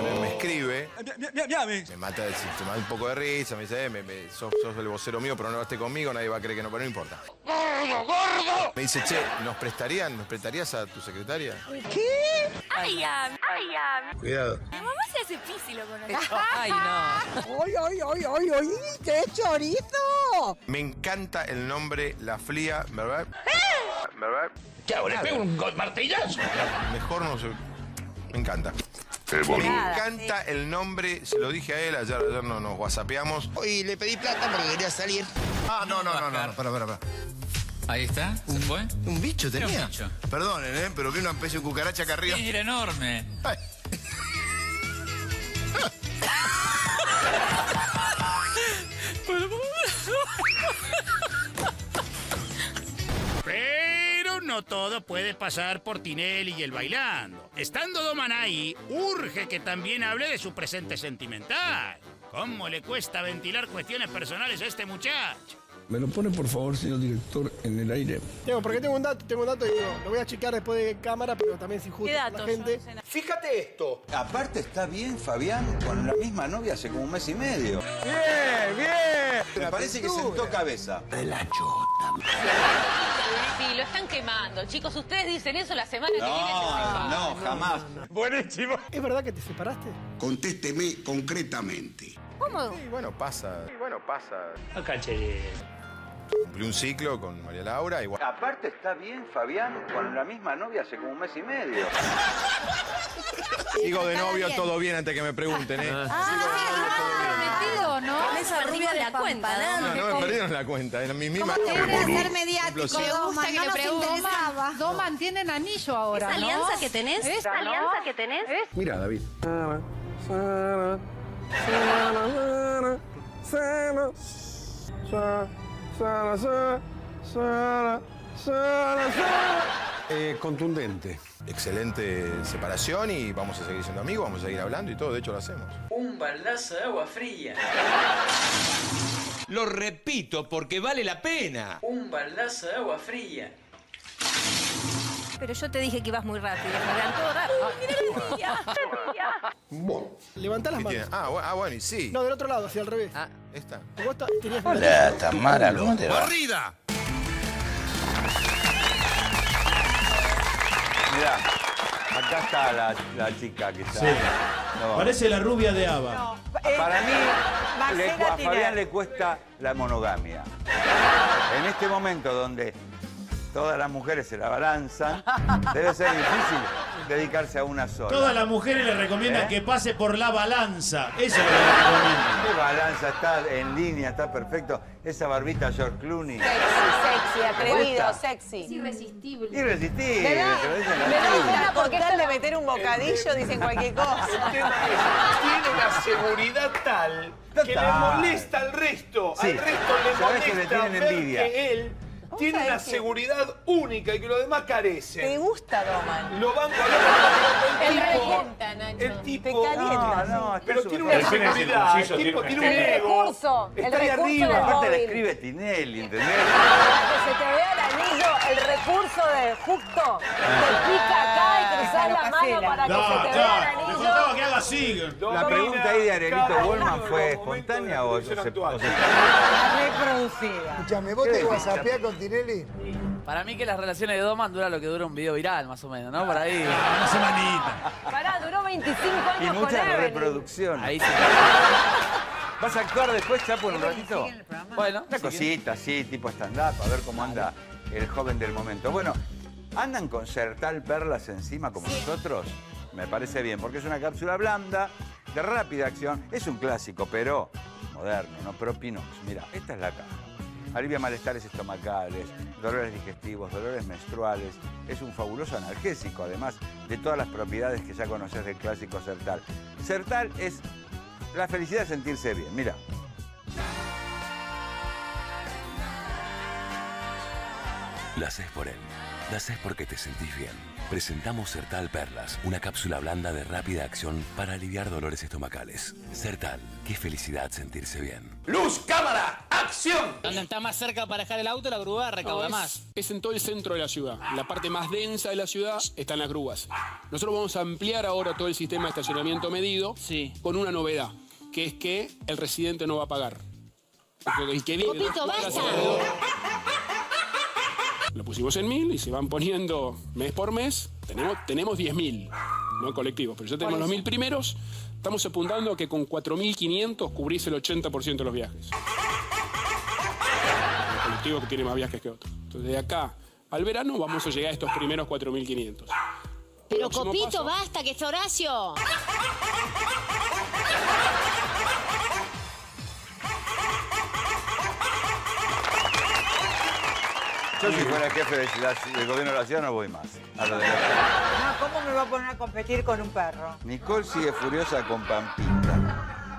me mata, se me da un poco de risa, me dice, sos el vocero mío, pero no estés conmigo, nadie va a creer que no, pero no importa. ¡Gordo, gordo! Me dice, che, ¿nos prestarías a tu secretaria? ¿Qué? Ay, Cuidado. Mi mamá se hace písilo con eso. Ay, no. ¡Ay! ¡Qué chorizo! Me encanta el nombre La Fría, ¿verdad? ¿Verdad? ¿Qué hago? ¿Le pego un martillazo? Mejor no sé. Me encanta. Me encanta el nombre, se lo dije a él, ayer nos whatsappeamos. Y le pedí plata porque quería salir. Ah, no, para. Ahí está, ¿se fue? Un bicho Era un tenía. bicho. Perdonen, pero vi una especie de cucaracha acá arriba. Era enorme. Ay. Pero no no todo puede pasar por Tinelli y el bailando. Estando Doman ahí, urge que también hable de su presente sentimental. ¿Cómo le cuesta ventilar cuestiones personales a este muchacho? ¿Me lo pone, por favor, señor director, en el aire? Porque tengo un dato y digo, lo voy a checar después de cámara, pero también es injusto con la gente. Fíjate esto. Aparte está bien Fabián con la misma novia hace como un mes y medio. Bien, bien. Me parece que sentó cabeza. De la chota. Sí, lo están quemando. Chicos, ustedes dicen eso la semana que viene. No, jamás. Buenísimo. ¿Es verdad que te separaste? Contésteme concretamente. ¿Cómo? Sí, bueno, pasa. Acá, che. Cumplí un ciclo con María Laura y bueno. Aparte está bien Fabián con la misma novia hace como un mes y medio. Sigo de novio, todo bien antes que me pregunten, ¿eh? Prometido, ¿no? Con esa rubia de la cuenta, No me perdieron la cuenta, era mi misma. ¿Cómo te gusta ser mediático? Me gusta que le pregunten. interesaba. Doman tienen anillo ahora, ¿Esa ¿no? alianza que tenés? ¿Esa alianza que tenés? Mira, David. Contundente. Excelente separación y vamos a seguir siendo amigos, vamos a seguir hablando y todo, de hecho lo hacemos. Un baldazo de agua fría. Lo repito porque vale la pena. Un baldazo de agua fría. Pero yo te dije que ibas muy rápido, Fabián, todo rápido. Bueno. Levantá las ¿Qué manos. tiene? Bueno, y sí. No, del otro lado, hacia al revés. Esta. Vos tenías Hola, Tamara, ¿cómo te va? ¡Corrida! Mirá, acá está la chica que está. Sí. No. Parece la rubia de Ava. No, Para mí, Marcela a Fabián Tinelli. le cuesta la monogamia. En este momento donde todas las mujeres se la balanzan, debe ser difícil dedicarse a una sola. Todas las mujeres le recomiendan que pase por la balanza. Eso es lo que le recomiendan. ¿Qué balanza? Está en línea, está perfecto. Esa barbita George Clooney. Sexy, atrevido, ¿Gusta? sexy. Irresistible. Irresistible, Me da- te lo dicen Me así. da pena porque tal de meter un bocadillo dicen cualquier cosa. El tema es, tiene una seguridad tal que le molesta al resto. Sí. Al resto le Sabés que le molesta tienen ver envidia. que él tiene sabés una que- seguridad única y que los demás carecen. ¿Te gusta, Doman? Lo van con Él el tipo. revienta, Nacho. El tipo. Te calienta. No, Pero tiene una seguridad. El tipo tiene un El ego. recurso. El Está ahí recurso del arriba. Aparte le móvil. escribe Tinelli, ¿entendés? Para que se te vea el anillo, el recurso de justo. Te pica acá y cruzás la mano para que se te vea el Le anillo. faltaba que haga así. La pregunta ahí de Arielito Goldman fue espontánea o se Reproducida. Escuchame, ¿vos te whatsappeás con Tinelli? Para mí que las relaciones de Doman dura lo que dura un video viral, más o menos, ¿no? Por ahí. Una semanita. Pará, duró 25 Y años con mucha Evelyn. reproducción. Ahí sí. ¿Vas a actuar después, Chapo, en un ratito? Bueno, Una cosita así, tipo stand-up, a ver cómo anda el joven del momento. Bueno, ¿andan con Sertal Perlas encima como nosotros? Me parece bien, porque es una cápsula blanda, de rápida acción. Es un clásico, pero moderno, ¿no? Propinox. Mira, esta es la caja. Alivia malestares estomacales, dolores digestivos, dolores menstruales. Es un fabuloso analgésico, además de todas las propiedades que ya conoces del clásico Sertal. Sertal es la felicidad de sentirse bien. Mira. Lo haces por él. Lo haces porque te sentís bien. Presentamos Sertal Perlas, una cápsula blanda de rápida acción para aliviar dolores estomacales. Sertal, qué felicidad sentirse bien. ¡Luz, cámara, acción! Donde está más cerca para dejar el auto, la grúa recauda más. Es en todo el centro de la ciudad. La parte más densa de la ciudad están las grúas. Nosotros vamos a ampliar ahora todo el sistema de estacionamiento medido con una novedad, que es que el residente no va a pagar. El que vive Copito, dos cuadras basta. alrededor. Lo pusimos en 1000 y se van poniendo mes por mes. Tenemos 10.000, no colectivos, pero ya tenemos los 1000 primeros. Estamos apuntando a que con 4.500 cubrís el 80% de los viajes. El colectivo que tiene más viajes que otros. Entonces, de acá al verano vamos a llegar a estos primeros 4.500. Pero Próximo Copito, paso. basta, que es Horacio. Yo si fuera jefe del gobierno de la ciudad no voy más. A lo de la... No, ¿cómo me va a poner a competir con un perro? Nicole sigue furiosa con Pampita.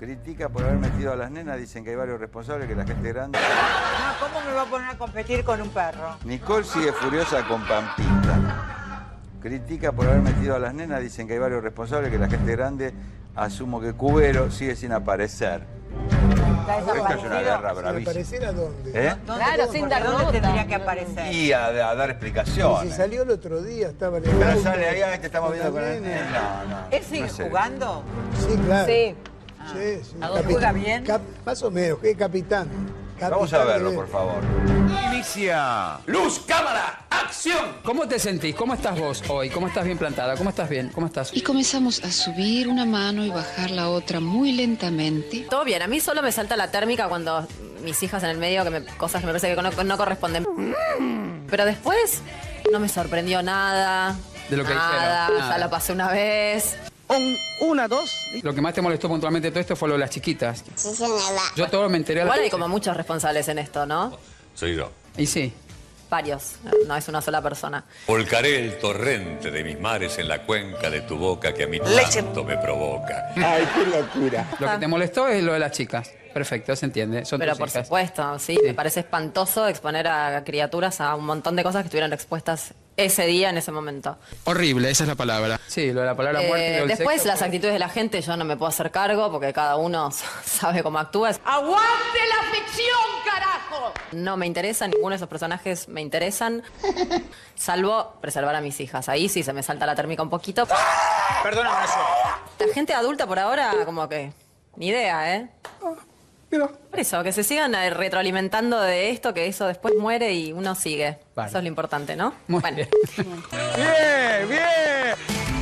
Critica por haber metido a las nenas, dicen que hay varios responsables, que la gente grande... No, ¿cómo me va a poner a competir con un perro? Nicole sigue furiosa con Pampita. Critica por haber metido a las nenas, dicen que hay varios responsables, que la gente grande, asumo que Cubero sigue sin aparecer. Esto es una guerra bravísima. ¿Aparecer a dónde? ¿Eh? Claro, sin dar ¿Dónde nota. tendría que aparecer? Y a dar explicaciones. Si salió el otro día, estaba en el Pero auto, sale ahí, te estamos viendo con la el nena. nene. No. ¿Él sigue jugando? Sí, claro. Sí. Sí. ¿Juega bien? Más o menos, que capitán. Vamos a verlo, por favor. Inicia. Luz, cámara, acción. ¿Cómo te sentís? ¿Cómo estás vos hoy? ¿Cómo estás bien plantada? ¿Cómo estás bien? ¿Cómo estás? Y comenzamos a subir una mano y bajar la otra muy lentamente. Todo bien, a mí solo me salta la térmica cuando mis hijas en el medio, cosas que me parece que no corresponden. Pero después no me sorprendió nada. De lo que nada, dijeron. ya lo pasé una vez. Una, dos. Lo que más te molestó puntualmente de todo esto fue lo de las chiquitas. Sí, señora. Yo todo me enteré a la Igual hay fecha. como muchos responsables en esto, ¿no? Soy yo. Y sí. Varios, no es una sola persona. Volcaré el torrente de mis mares en la cuenca de tu boca que a mí tanto me provoca. Ay, qué locura. Lo que te molestó es lo de las chicas. Perfecto, se entiende. Son Pero tus por hijas. supuesto, sí, me parece espantoso exponer a criaturas a un montón de cosas que estuvieron expuestas ese día, en ese momento. Horrible, esa es la palabra. Sí, lo de la palabra muerte. y lo del Después, sexo. las actitudes de la gente, yo no me puedo hacer cargo porque cada uno sabe cómo actúa. ¡Aguante la ficción, carajo! No me interesa, ninguno de esos personajes me interesan, salvo preservar a mis hijas. Ahí sí se me salta la térmica un poquito. Perdóname, La gente adulta por ahora, como que, ni idea, ¿eh? Por eso, que se sigan retroalimentando de esto, que eso después muere y uno sigue. Vale. Eso es lo importante, ¿no? Muy bueno. bien. Bien, bien.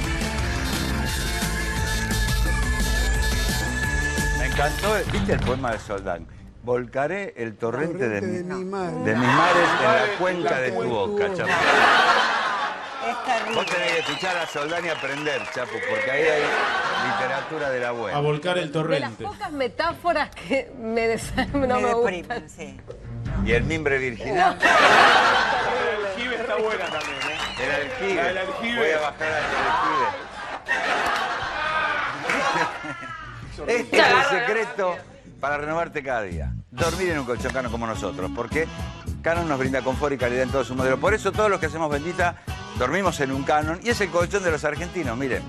Me encantó, ¿viste el poema de Soldán? Volcaré el torrente de mis mares en la cuenca de tu boca, Chapo. Vos tenés que escuchar a Soldán y aprender, Chapo, porque ahí hay literatura de la buena. A volcar el De las torrente. pocas metáforas que no me gustan. Sí. Y el mimbre virginal. El aljibe está buena también, ¿eh? El aljibe. El aljibe. Voy a bajar al aljibe. Este es el secreto para renovarte cada día. Dormir en un colchón Canon como nosotros, porque Canon nos brinda confort y calidad en todo su modelo. Por eso todos los que hacemos Bendita dormimos en un Canon y es el colchón de los argentinos, miren.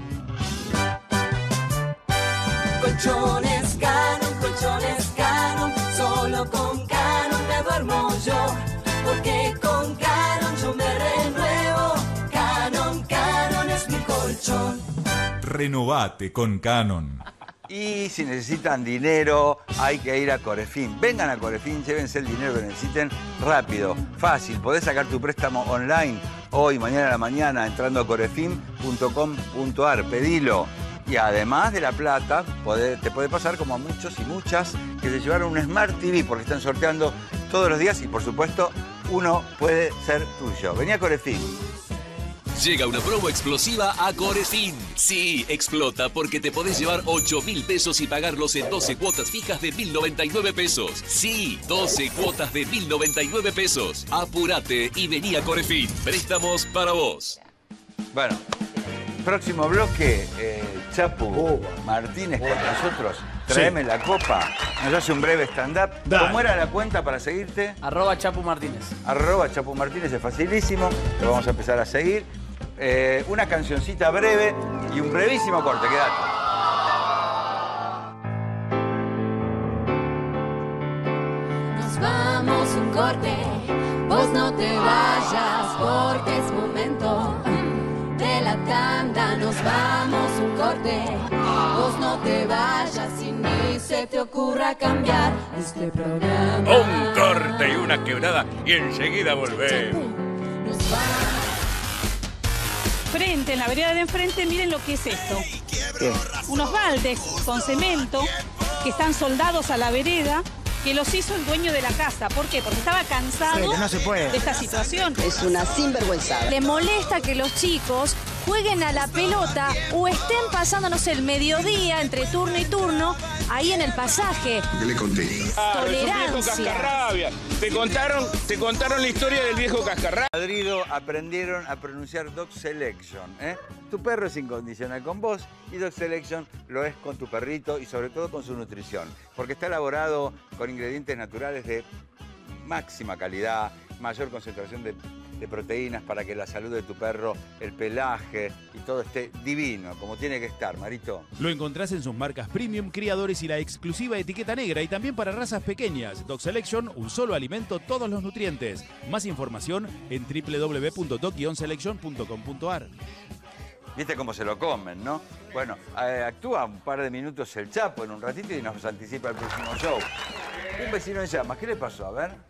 Colchones Canon, solo con Canon me duermo yo, porque con Canon yo me renuevo. Canon es mi colchón. Renovate con Canon. Y si necesitan dinero, hay que ir a Corefin. Vengan a Corefin, llévense el dinero que necesiten rápido, fácil. Podés sacar tu préstamo online hoy, mañana a la mañana, entrando a corefin.com.ar. Pedilo. Y además de la plata, te puede pasar como a muchos y muchas que se llevaron un Smart TV porque están sorteando todos los días y, por supuesto, uno puede ser tuyo. Vení a Corefin. Llega una promo explosiva a Corefin. Sí, explota porque te podés llevar 8.000 pesos y pagarlos en 12 cuotas fijas de 1.099 pesos. Sí, 12 cuotas de 1.099 pesos. Apúrate y vení a Corefin. Préstamos para vos. Bueno, próximo bloque, Chapu Martínez con nosotros. Traeme la copa. Nos hace un breve stand-up. ¿Cómo era la cuenta para seguirte? @Chapu Martínez. @Chapu Martínez, es facilísimo. Lo vamos a empezar a seguir. Una cancioncita breve y un brevísimo corte. Quédate. Nos vamos un corte, vos no te vayas porque es momento de la tanda. Nos vamos un corte, vos no te vayas y ni se te ocurra cambiar este programa. Un corte y una quebrada y enseguida volvemos. Nos vamos. Frente, en la vereda de enfrente, miren lo que es esto. ¿Qué? Unos baldes con cemento que están soldados a la vereda, que los hizo el dueño de la casa. ¿Por qué? Porque estaba cansado no se puede. de esta situación. Es una sinvergüenzada. Le molesta que los chicos jueguen a la pelota o estén pasando, no sé, el mediodía entre turno y turno, ahí en el pasaje. ¿Qué le contesta? Tolerancia. Te contaron la historia del viejo cascarrabia. En Madrid aprendieron a pronunciar Dog Selection. Tu perro es incondicional con vos y Dog Selection lo es con tu perrito y sobre todo con su nutrición. Porque está elaborado con ingredientes naturales de máxima calidad, mayor concentración de proteínas para que la salud de tu perro, el pelaje y todo esté divino, como tiene que estar, Marito. Lo encontrás en sus marcas premium, criadores y la exclusiva etiqueta negra y también para razas pequeñas. Dog Selection, un solo alimento, todos los nutrientes. Más información en www.dog-selection.com.ar. ¿Viste cómo se lo comen, no? Bueno, actúa un par de minutos el Chapo en un ratito y nos anticipa el próximo show. Un vecino en llamas, ¿qué le pasó? A ver.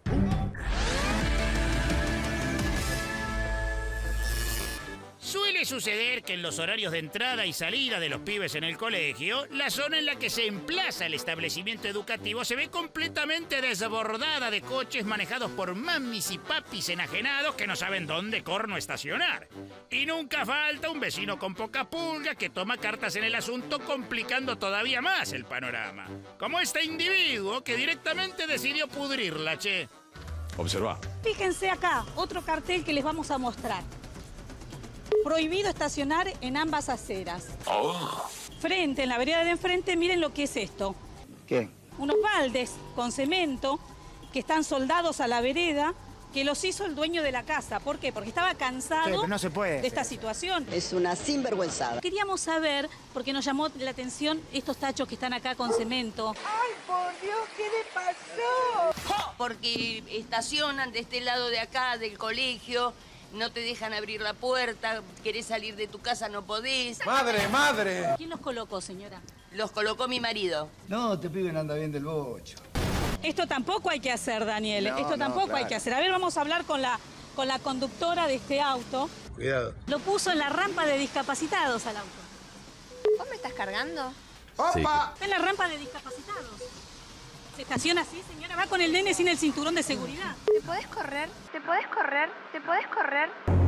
Suele suceder que en los horarios de entrada y salida de los pibes en el colegio, la zona en la que se emplaza el establecimiento educativo se ve completamente desbordada de coches manejados por mamis y papis enajenados que no saben dónde corno estacionar. Y nunca falta un vecino con poca pulga que toma cartas en el asunto, complicando todavía más el panorama. Como este individuo que directamente decidió pudrirla, che. Observa. Fíjense acá, otro cartel que les vamos a mostrar. Prohibido estacionar en ambas aceras. Frente, en la vereda de enfrente, miren lo que es esto. ¿Qué? Unos baldes con cemento que están soldados a la vereda, que los hizo el dueño de la casa. ¿Por qué? Porque estaba cansado no se puede de esta situación. Es una sinvergüenzada. Queríamos saber, porque nos llamó la atención estos tachos que están acá con cemento. ¡Ay, por Dios! ¿Qué le pasó? Porque estacionan de este lado de acá, del colegio, no te dejan abrir la puerta, querés salir de tu casa, no podés. ¡Madre, madre! ¿Quién los colocó, señora? Los colocó mi marido. No, te pibe no anda bien del bocho. Esto tampoco hay que hacer, Daniel. No, Esto tampoco claro. hay que hacer. A ver, vamos a hablar con la conductora de este auto. Cuidado. Lo puso en la rampa de discapacitados al auto. ¿Vos me estás cargando? ¡Opa! En la rampa de discapacitados. ¿Se estaciona así, señora? Va con el nene sin el cinturón de seguridad. ¿Te podés correr? ¿Te podés correr? ¿Te podés correr?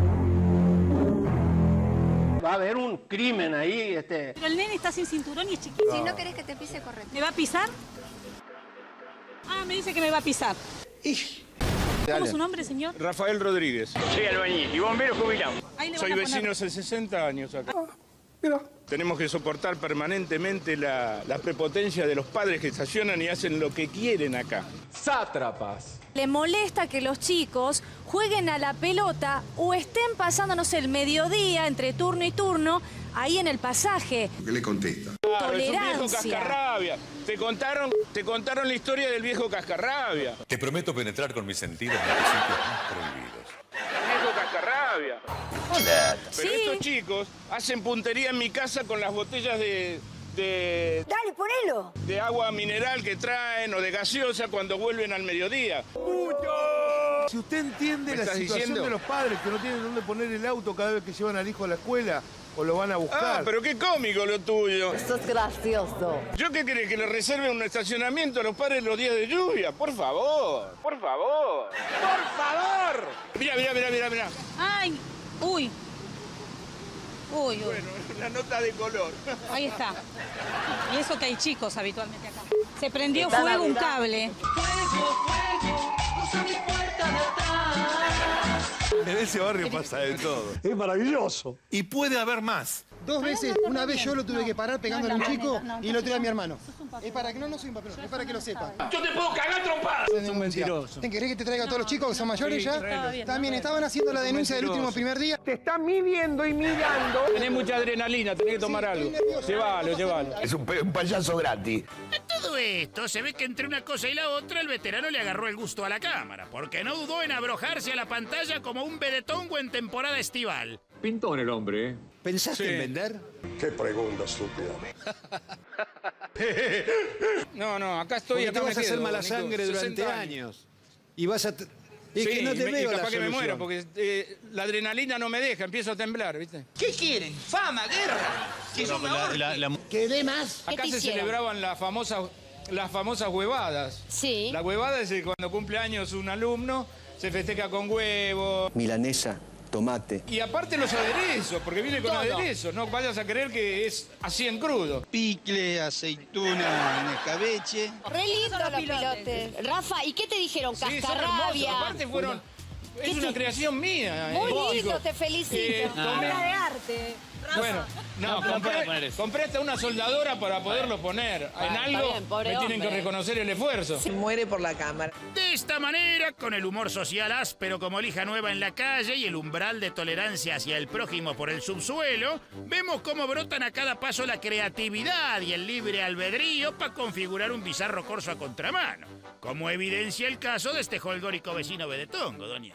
Va a haber un crimen ahí, Pero el nene está sin cinturón y es chiquito. Si no querés que te pise, corre. ¿Me va a pisar? Ah, me dice que me va a pisar. ¿Cómo es su nombre, señor? Rafael Rodríguez. Soy albañil y bombero jubilado. Ahí le van Soy a poner- vecino hace 60 años acá. Tenemos que soportar permanentemente la prepotencia de los padres que estacionan y hacen lo que quieren acá. Sátrapas. Le molesta que los chicos jueguen a la pelota o estén pasando, no sé, el mediodía entre turno y turno, ahí en el pasaje. ¿Qué le contesta? Claro, es un viejo Tolerancia. cascarrabia. Te contaron la historia del viejo cascarrabia. Te prometo penetrar con mis sentidos en los sitios más prohibidos. Viejo cascarrabia. Hola. Pero Sí. estos chicos hacen puntería en mi casa con las botellas de Dale, ponelo. de agua mineral que traen o de gaseosa cuando vuelven al mediodía. Si usted entiende ¿Me la estás situación diciendo? de los padres que no tienen dónde poner el auto cada vez que llevan al hijo a la escuela o lo van a buscar. Ah, pero qué cómico lo tuyo. Esto es gracioso. ¿Yo qué querés? ¿Que le reserve un estacionamiento a los padres los días de lluvia? Por favor, por favor. ¡Por favor! Mirá. Ay, uy. Uy. Bueno, una nota de color. Ahí está. Y eso que hay chicos habitualmente acá. Se prendió Está fuego un Navidad. cable. En ese barrio pasa de todo. Es maravilloso. Y puede haber más. Dos veces, una vez yo lo tuve que parar pegándole a un chico y lo tiré a mi hermano. Es para que no soy un papelón, es para que lo sepa. ¡Yo te puedo cagar trompadas! Es un mentiroso. ¿Querés que te traiga a todos los chicos que son mayores ya? También estaban haciendo la denuncia del último primer día. Te están midiendo y mirando. Tenés mucha adrenalina, tenés que tomar algo. Llévalo. Es un payaso gratis. A todo esto, se ve que entre una cosa y la otra el veterano le agarró el gusto a la cámara, porque no dudó en abrojarse a la pantalla como un vedetongo en temporada estival. Pintón el hombre, ¿eh? ¿Pensaste en vender? Qué pregunta estúpida. No, acá estoy. Porque Acá te vas a me hacer quedo, mala Nico, sangre 60 durante años. Y vas a... Es Sí, que no te veo y la capaz que me solución. muero porque la adrenalina no me deja, empiezo a temblar, ¿viste? ¿Qué quieren? ¿Fama? ¿Guerra? ¿Que yo me ahorque? ¿Qué dé más? Acá te se hicieron? celebraban las famosas huevadas. Sí. La huevada es cuando cumple años un alumno, se festeja con huevo. Milanesa tomate. Y aparte los aderezos, porque viene con Todo. aderezos. No vayas a creer que es así en crudo. Picle, aceituna en escabeche. Re lindo los pilotes. Rafa, ¿y qué te dijeron? Sí, son hermosos. Cascarrabia. Aparte fueron... Es una creación mía. Muy lindo, chicos. te felicito. Tomé- Obra de arte. Rafa. Bueno, no, compré hasta una soldadora para poderlo poner. En algo bien, pobre me tienen que hombre. reconocer el esfuerzo. Se muere por la cámara. De esta manera, con el humor social áspero como lija nueva en la calle y el umbral de tolerancia hacia el prójimo por el subsuelo, vemos cómo brotan a cada paso la creatividad y el libre albedrío para configurar un bizarro corso a contramano, como evidencia el caso de este holgórico vecino vedetongo, doña.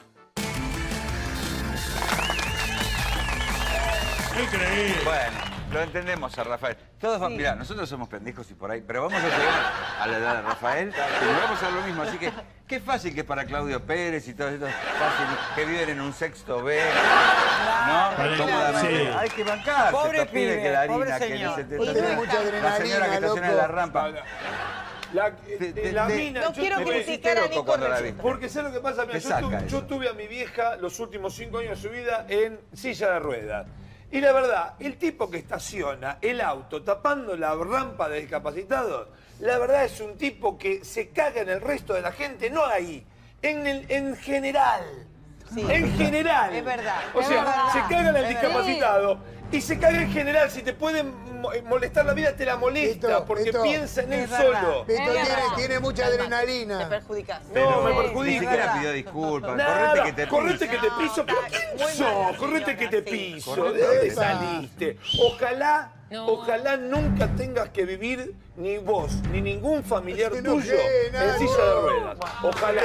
Increíble. Bueno, lo entendemos a Rafael. Todos van, mirá, nosotros somos pendejos y por ahí, pero vamos a llegar a la edad de Rafael y vamos a hacer lo mismo. Así que, qué fácil que para Claudio Pérez y todos estos fácil que viven en un sexto B, ¿no? Cómodamente. Sí. Hay que bancarse. Pobre estos pibes pibe, que la pobre harina, que señor. dice, Usted tiene mucha la adrenalina, señora que estaciona en loco. la rampa. La mina, No quiero me criticar a loco Nico cuando la vi. Rechuta. Porque ¿sabes lo que pasa? Mira, ¿Qué saca yo eso? tuve a mi vieja los últimos 5 años de su vida en silla de ruedas. Y la verdad, el tipo que estaciona el auto tapando la rampa de discapacitados, la verdad es un tipo que se caga en el resto de la gente, no ahí, en general. Sí. En general. Es verdad, O es sea, verdad. se caga en el Es discapacitado y se caga en general. Si te pueden molestar la vida, te la molesta Beto, porque Beto, piensa en él es verdad. solo. Beto Es verdad. tiene mucha Te adrenalina. perjudicas. No, me Ni perjudica. siquiera pidió disculpas. Nada, Correte que te correte que te No, piso. ¿Pero está quién muy sos? mala Correte que te señora, sí. piso. Correte ¿De dónde que te saliste? Ojalá nunca tengas que vivir ni vos ni ningún familiar Que no tuyo quede en nada. silla de ruedas. Ojalá.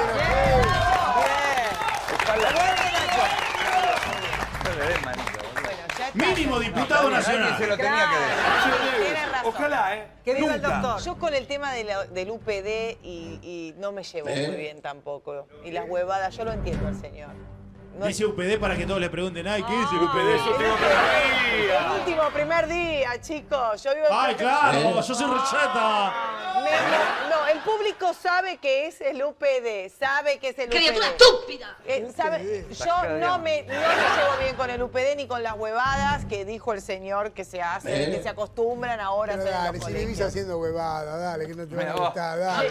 No le des manito, boludo. Bueno, ya está. Mínimo diputado Alguien se nacional. lo tenía que decir. Tienes razón. Ojalá, ¿eh? Que viva Nunca. el doctor. Yo con el tema del UPD y no me llevo muy bien tampoco. Y las huevadas, yo lo entiendo al señor. No Dice UPD para que todos le pregunten, ay, ¿qué es el UPD? De eso tengo que el último primer día, chicos. Yo vivo en Ay, claro, yo soy rechata. No, el público sabe que es el UPD, sabe que es el UPD. ¡Criatura estúpida! Yo no me llevo bien con el UPD ni con las huevadas que dijo el señor que se hacen, que se acostumbran ahora a Pero hacer en dale, los si vivís colegios. haciendo huevada, dale, que no te va Mira a vos. gustar, dale.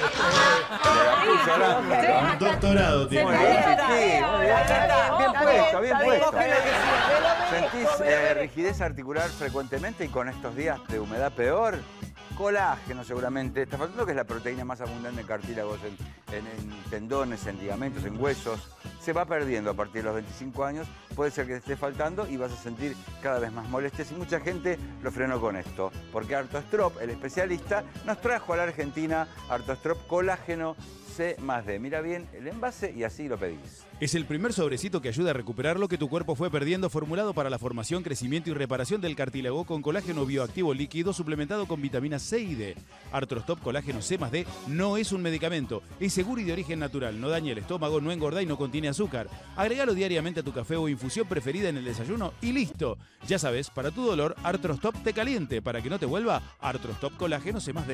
Un doctorado tiene. Muy bien, sí, muy bien. Bien puesto, bien puesto. Coge lo que sea, me lo merezco, ¿Sentís me lo merezco. rigidez articular frecuentemente y con estos días de humedad peor? Colágeno seguramente. Está faltando que es la proteína más abundante en cartílagos, en tendones, en ligamentos, en huesos. Se va perdiendo a partir de los 25 años. Puede ser que te esté faltando y vas a sentir cada vez más molestias. Y mucha gente lo frenó con esto. Porque Artostrop, el especialista, nos trajo a la Argentina Artostrop Colágeno C+D. Mira bien el envase y así lo pedís. Es el primer sobrecito que ayuda a recuperar lo que tu cuerpo fue perdiendo, formulado para la formación, crecimiento y reparación del cartílago con colágeno bioactivo líquido suplementado con vitaminas C y D. Arthrostop Colágeno C+D no es un medicamento, es seguro y de origen natural, no daña el estómago, no engorda y no contiene azúcar. Agregalo diariamente a tu café o infusión preferida en el desayuno y listo. Ya sabes, para tu dolor, Arthrostop te caliente, para que no te vuelva Arthrostop Colágeno C+D.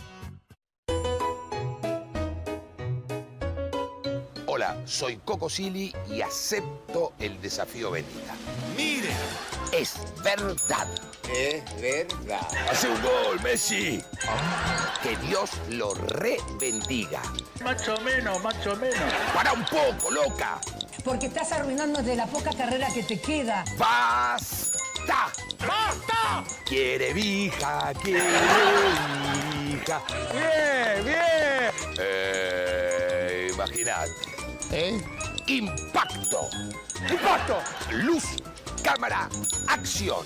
Hola, soy Coco Silly y acepto el desafío Benita. ¡Mire! Es verdad. Es verdad. ¡Hace un gol, Messi! Que Dios lo bendiga. Macho menos, macho menos. ¡Para un poco, loca! Porque estás arruinando de la poca carrera que te queda. ¡Basta! ¡Basta! Quiere vija, quiere vija. ¡Bien, bien! Imaginate. ¡Impacto! ¡Impacto! Luz, cámara, acción.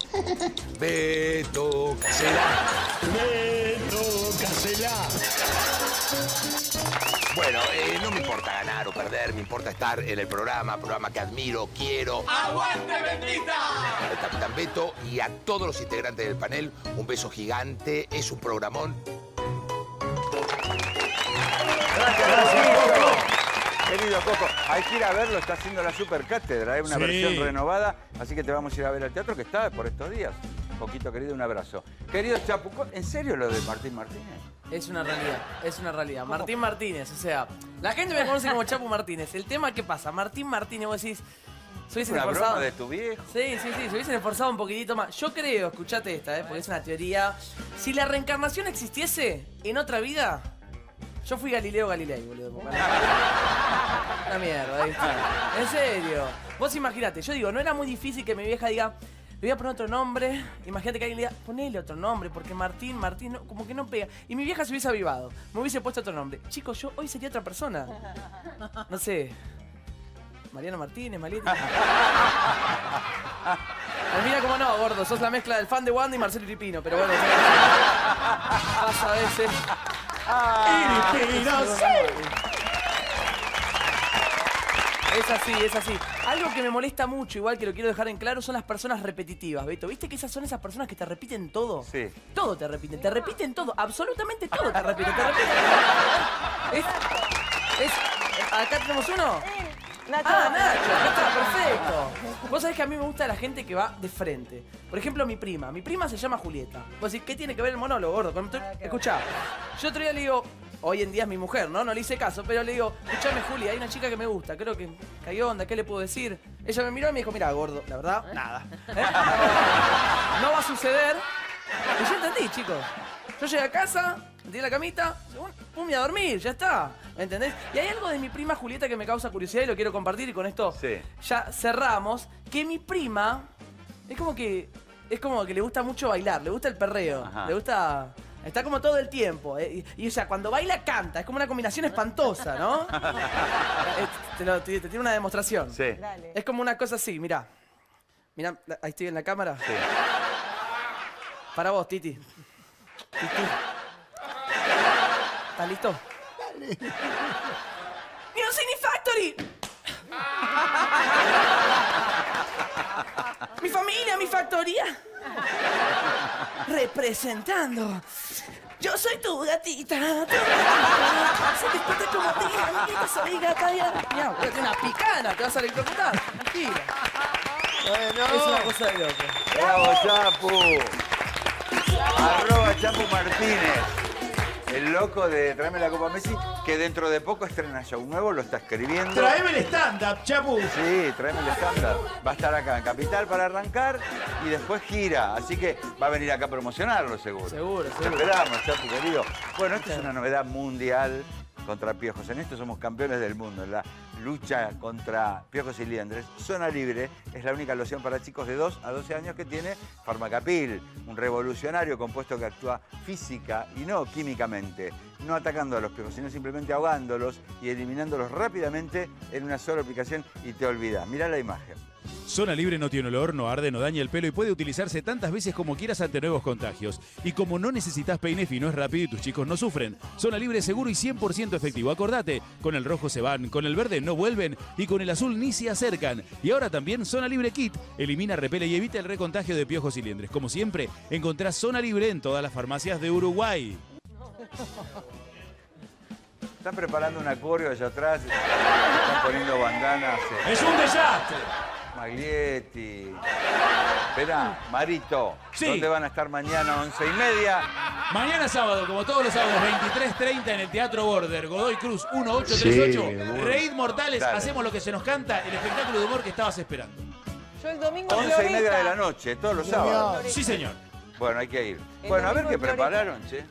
Beto Casella. Beto Casella. Bueno, no me importa ganar o perder, me importa estar en el programa que admiro, quiero. ¡Aguante, bendita! Al Capitán Beto y a todos los integrantes del panel, un beso gigante, es un programón. Querido Coco, hay que ir a verlo, está haciendo la Supercátedra, es una Sí. versión renovada, así que te vamos a ir a ver al teatro que está por estos días. Coquito querido, un abrazo. Querido Chapu, ¿en serio lo de Martín Martínez? Es una realidad, es una realidad. Martín Martínez, o sea, la gente me conoce como Chapu Martínez. El tema, ¿qué pasa? Martín Martínez, vos decís, Se hubiesen Una esforzado. broma de tu viejo. Sí, se hubiesen esforzado un poquitito más. Yo creo, escuchate esta, porque es una teoría. Si la reencarnación existiese en otra vida, yo fui Galileo Galilei, boludo. Una mierda, ¿viste? En serio. Vos imaginate, yo digo, no era muy difícil que mi vieja diga, le voy a poner otro nombre. Imagínate que alguien le diga, ponele otro nombre, porque Martín, no, como que no pega. Y mi vieja se hubiese avivado, me hubiese puesto otro nombre. Chicos, yo hoy sería otra persona. No sé. Mariano Martínez, Marieta. Pues mira cómo no, gordo, sos la mezcla del fan de Wanda y Marcelo Iripino, pero bueno. Pasa a veces. ¡Iripino, sí! Es así. Algo que me molesta mucho, igual que lo quiero dejar en claro, son las personas repetitivas, Beto. ¿Viste que esas son esas personas que te repiten todo? Sí. Todo te repiten todo, absolutamente todo te repiten. Acá tenemos uno. Nacho. Nacho, acá está, perfecto. Vos sabés que a mí me gusta la gente que va de frente. Por ejemplo, mi prima se llama Julieta. Vos decís, ¿qué tiene que ver el monólogo, gordo? Escuchá, yo otro día le digo, hoy en día es mi mujer, ¿no? No le hice caso, pero le digo, escuchame, Juli, hay una chica que me gusta, creo que hay onda, ¿qué le puedo decir? Ella me miró y me dijo, mira, gordo, la verdad, nada. No va a suceder. Y yo entendí, chicos. Yo llegué a casa, metí en la camita, pum, y a dormir, ya está. ¿Me entendés? Y hay algo de mi prima Julieta que me causa curiosidad y lo quiero compartir, y con esto ya cerramos. Que mi prima es como que le gusta mucho bailar, le gusta el perreo, le gusta. Está como todo el tiempo. Y o sea, cuando baila canta, es como una combinación espantosa, ¿no? Te tiene una demostración. Sí. Dale. Es como una cosa así, mirá. Mirá, ahí estoy en la cámara. Sí. Para vos, Titi. ¿Estás listo? Dale. Musini Factory. Mi familia, mi factoría. Representando. Yo soy tu gatita. Se te espete como dinamita, soy gata ya. Mira, voy a tener una picana, te vas a electrocutar. Tranquila. Bueno. Es una cosa de loco. ¡Bravo, Chapu! @Chapu Martínez. El loco de Tráeme la Copa Messi, que dentro de poco estrena show nuevo, lo está escribiendo. Traeme el stand-up, Chapu. Sí, tráeme el stand-up. Va a estar acá en Capital para arrancar y después gira. Así que va a venir acá a promocionarlo, seguro. Seguro. Te esperamos, Chapu, querido. Bueno, esto es una novedad mundial contra piojos. En esto somos campeones del mundo. En la lucha contra piojos y liendres, Zona Libre es la única loción para chicos de 2 a 12 años que tiene Farmacapil, un revolucionario compuesto que actúa física y no químicamente, no atacando a los piojos, sino simplemente ahogándolos y eliminándolos rápidamente en una sola aplicación y te olvidas. Mirá la imagen. Zona Libre no tiene olor, no arde, no daña el pelo y puede utilizarse tantas veces como quieras ante nuevos contagios. Y como no necesitas peine fino, es rápido y tus chicos no sufren. Zona Libre es seguro y 100% efectivo. Acordate, con el rojo se van, con el verde no vuelven y con el azul ni se acercan. Y ahora también Zona Libre Kit. Elimina, repele y evita el recontagio de piojos y liendres. Como siempre, encontrás Zona Libre en todas las farmacias de Uruguay. Están preparando un acorio allá atrás, están poniendo bandanas. ¡Es un desastre! Maglietti. Esperá, Marito. Sí. ¿Dónde van a estar mañana, 11:30? Mañana sábado, como todos los sábados, 23:30 en el Teatro Border, Godoy Cruz 1838. Sí, Reíd Mortales, dale. hacemos lo que se nos canta, el espectáculo de humor que estabas esperando. Yo el domingo 11:30 de la noche, todos los sábados. Sí, señor. Bueno, hay que ir. El Bueno, a ver domingo qué en Florida. prepararon, che.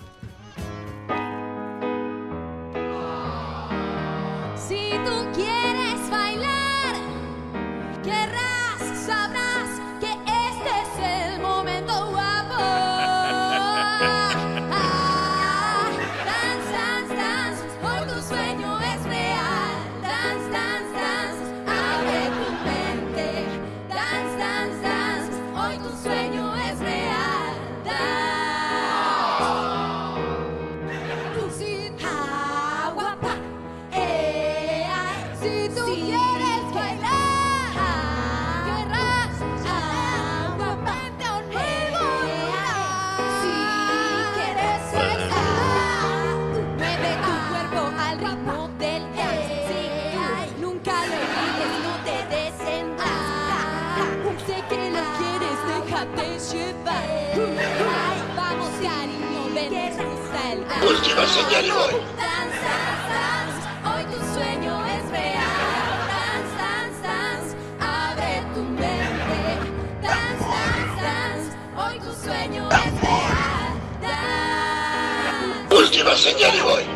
Si tú quieres bailar, querrás, sabrás que este es el momento guapo. Dance, dance, dance, hoy tu sueño es real. Dance, dance, dance, abre tu mente. Dance, dance, dance, hoy tu sueño es real. Dance. Lucita guapa. Si tú quieres bailar, querrás aguaparte o no. Si quieres saltar, mueve tu cuerpo al ritmo del dance. Nunca lo olvides, no te des en más. Sé que lo quieres, déjate llevar. Vamos, cariño, ven, que nos gusta el dance. Última señal y voy. Dance, dance, dance, hoy tu sueño es real. Dance, dance, dance, abre última señal y voy.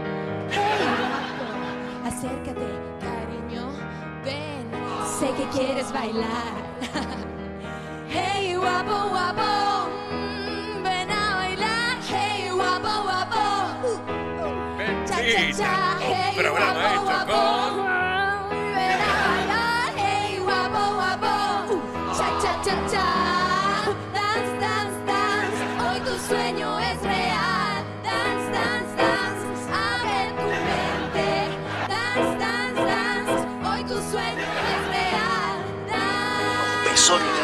Acércate, cariño, ven, sé que quieres bailar. Hey, guapo, guapo, ven a bailar. Hey, guapo, guapo, cha, cha, cha. Hey, guapo, guapo, ven a bailar. Hey, guapo, guapo, cha, cha, cha, cha. Dance, dance, dance, hoy tu sueño es real. Dance, dance, dance, abre tu mente. Dance, dance, dance, hoy tu sueño es real. Dance.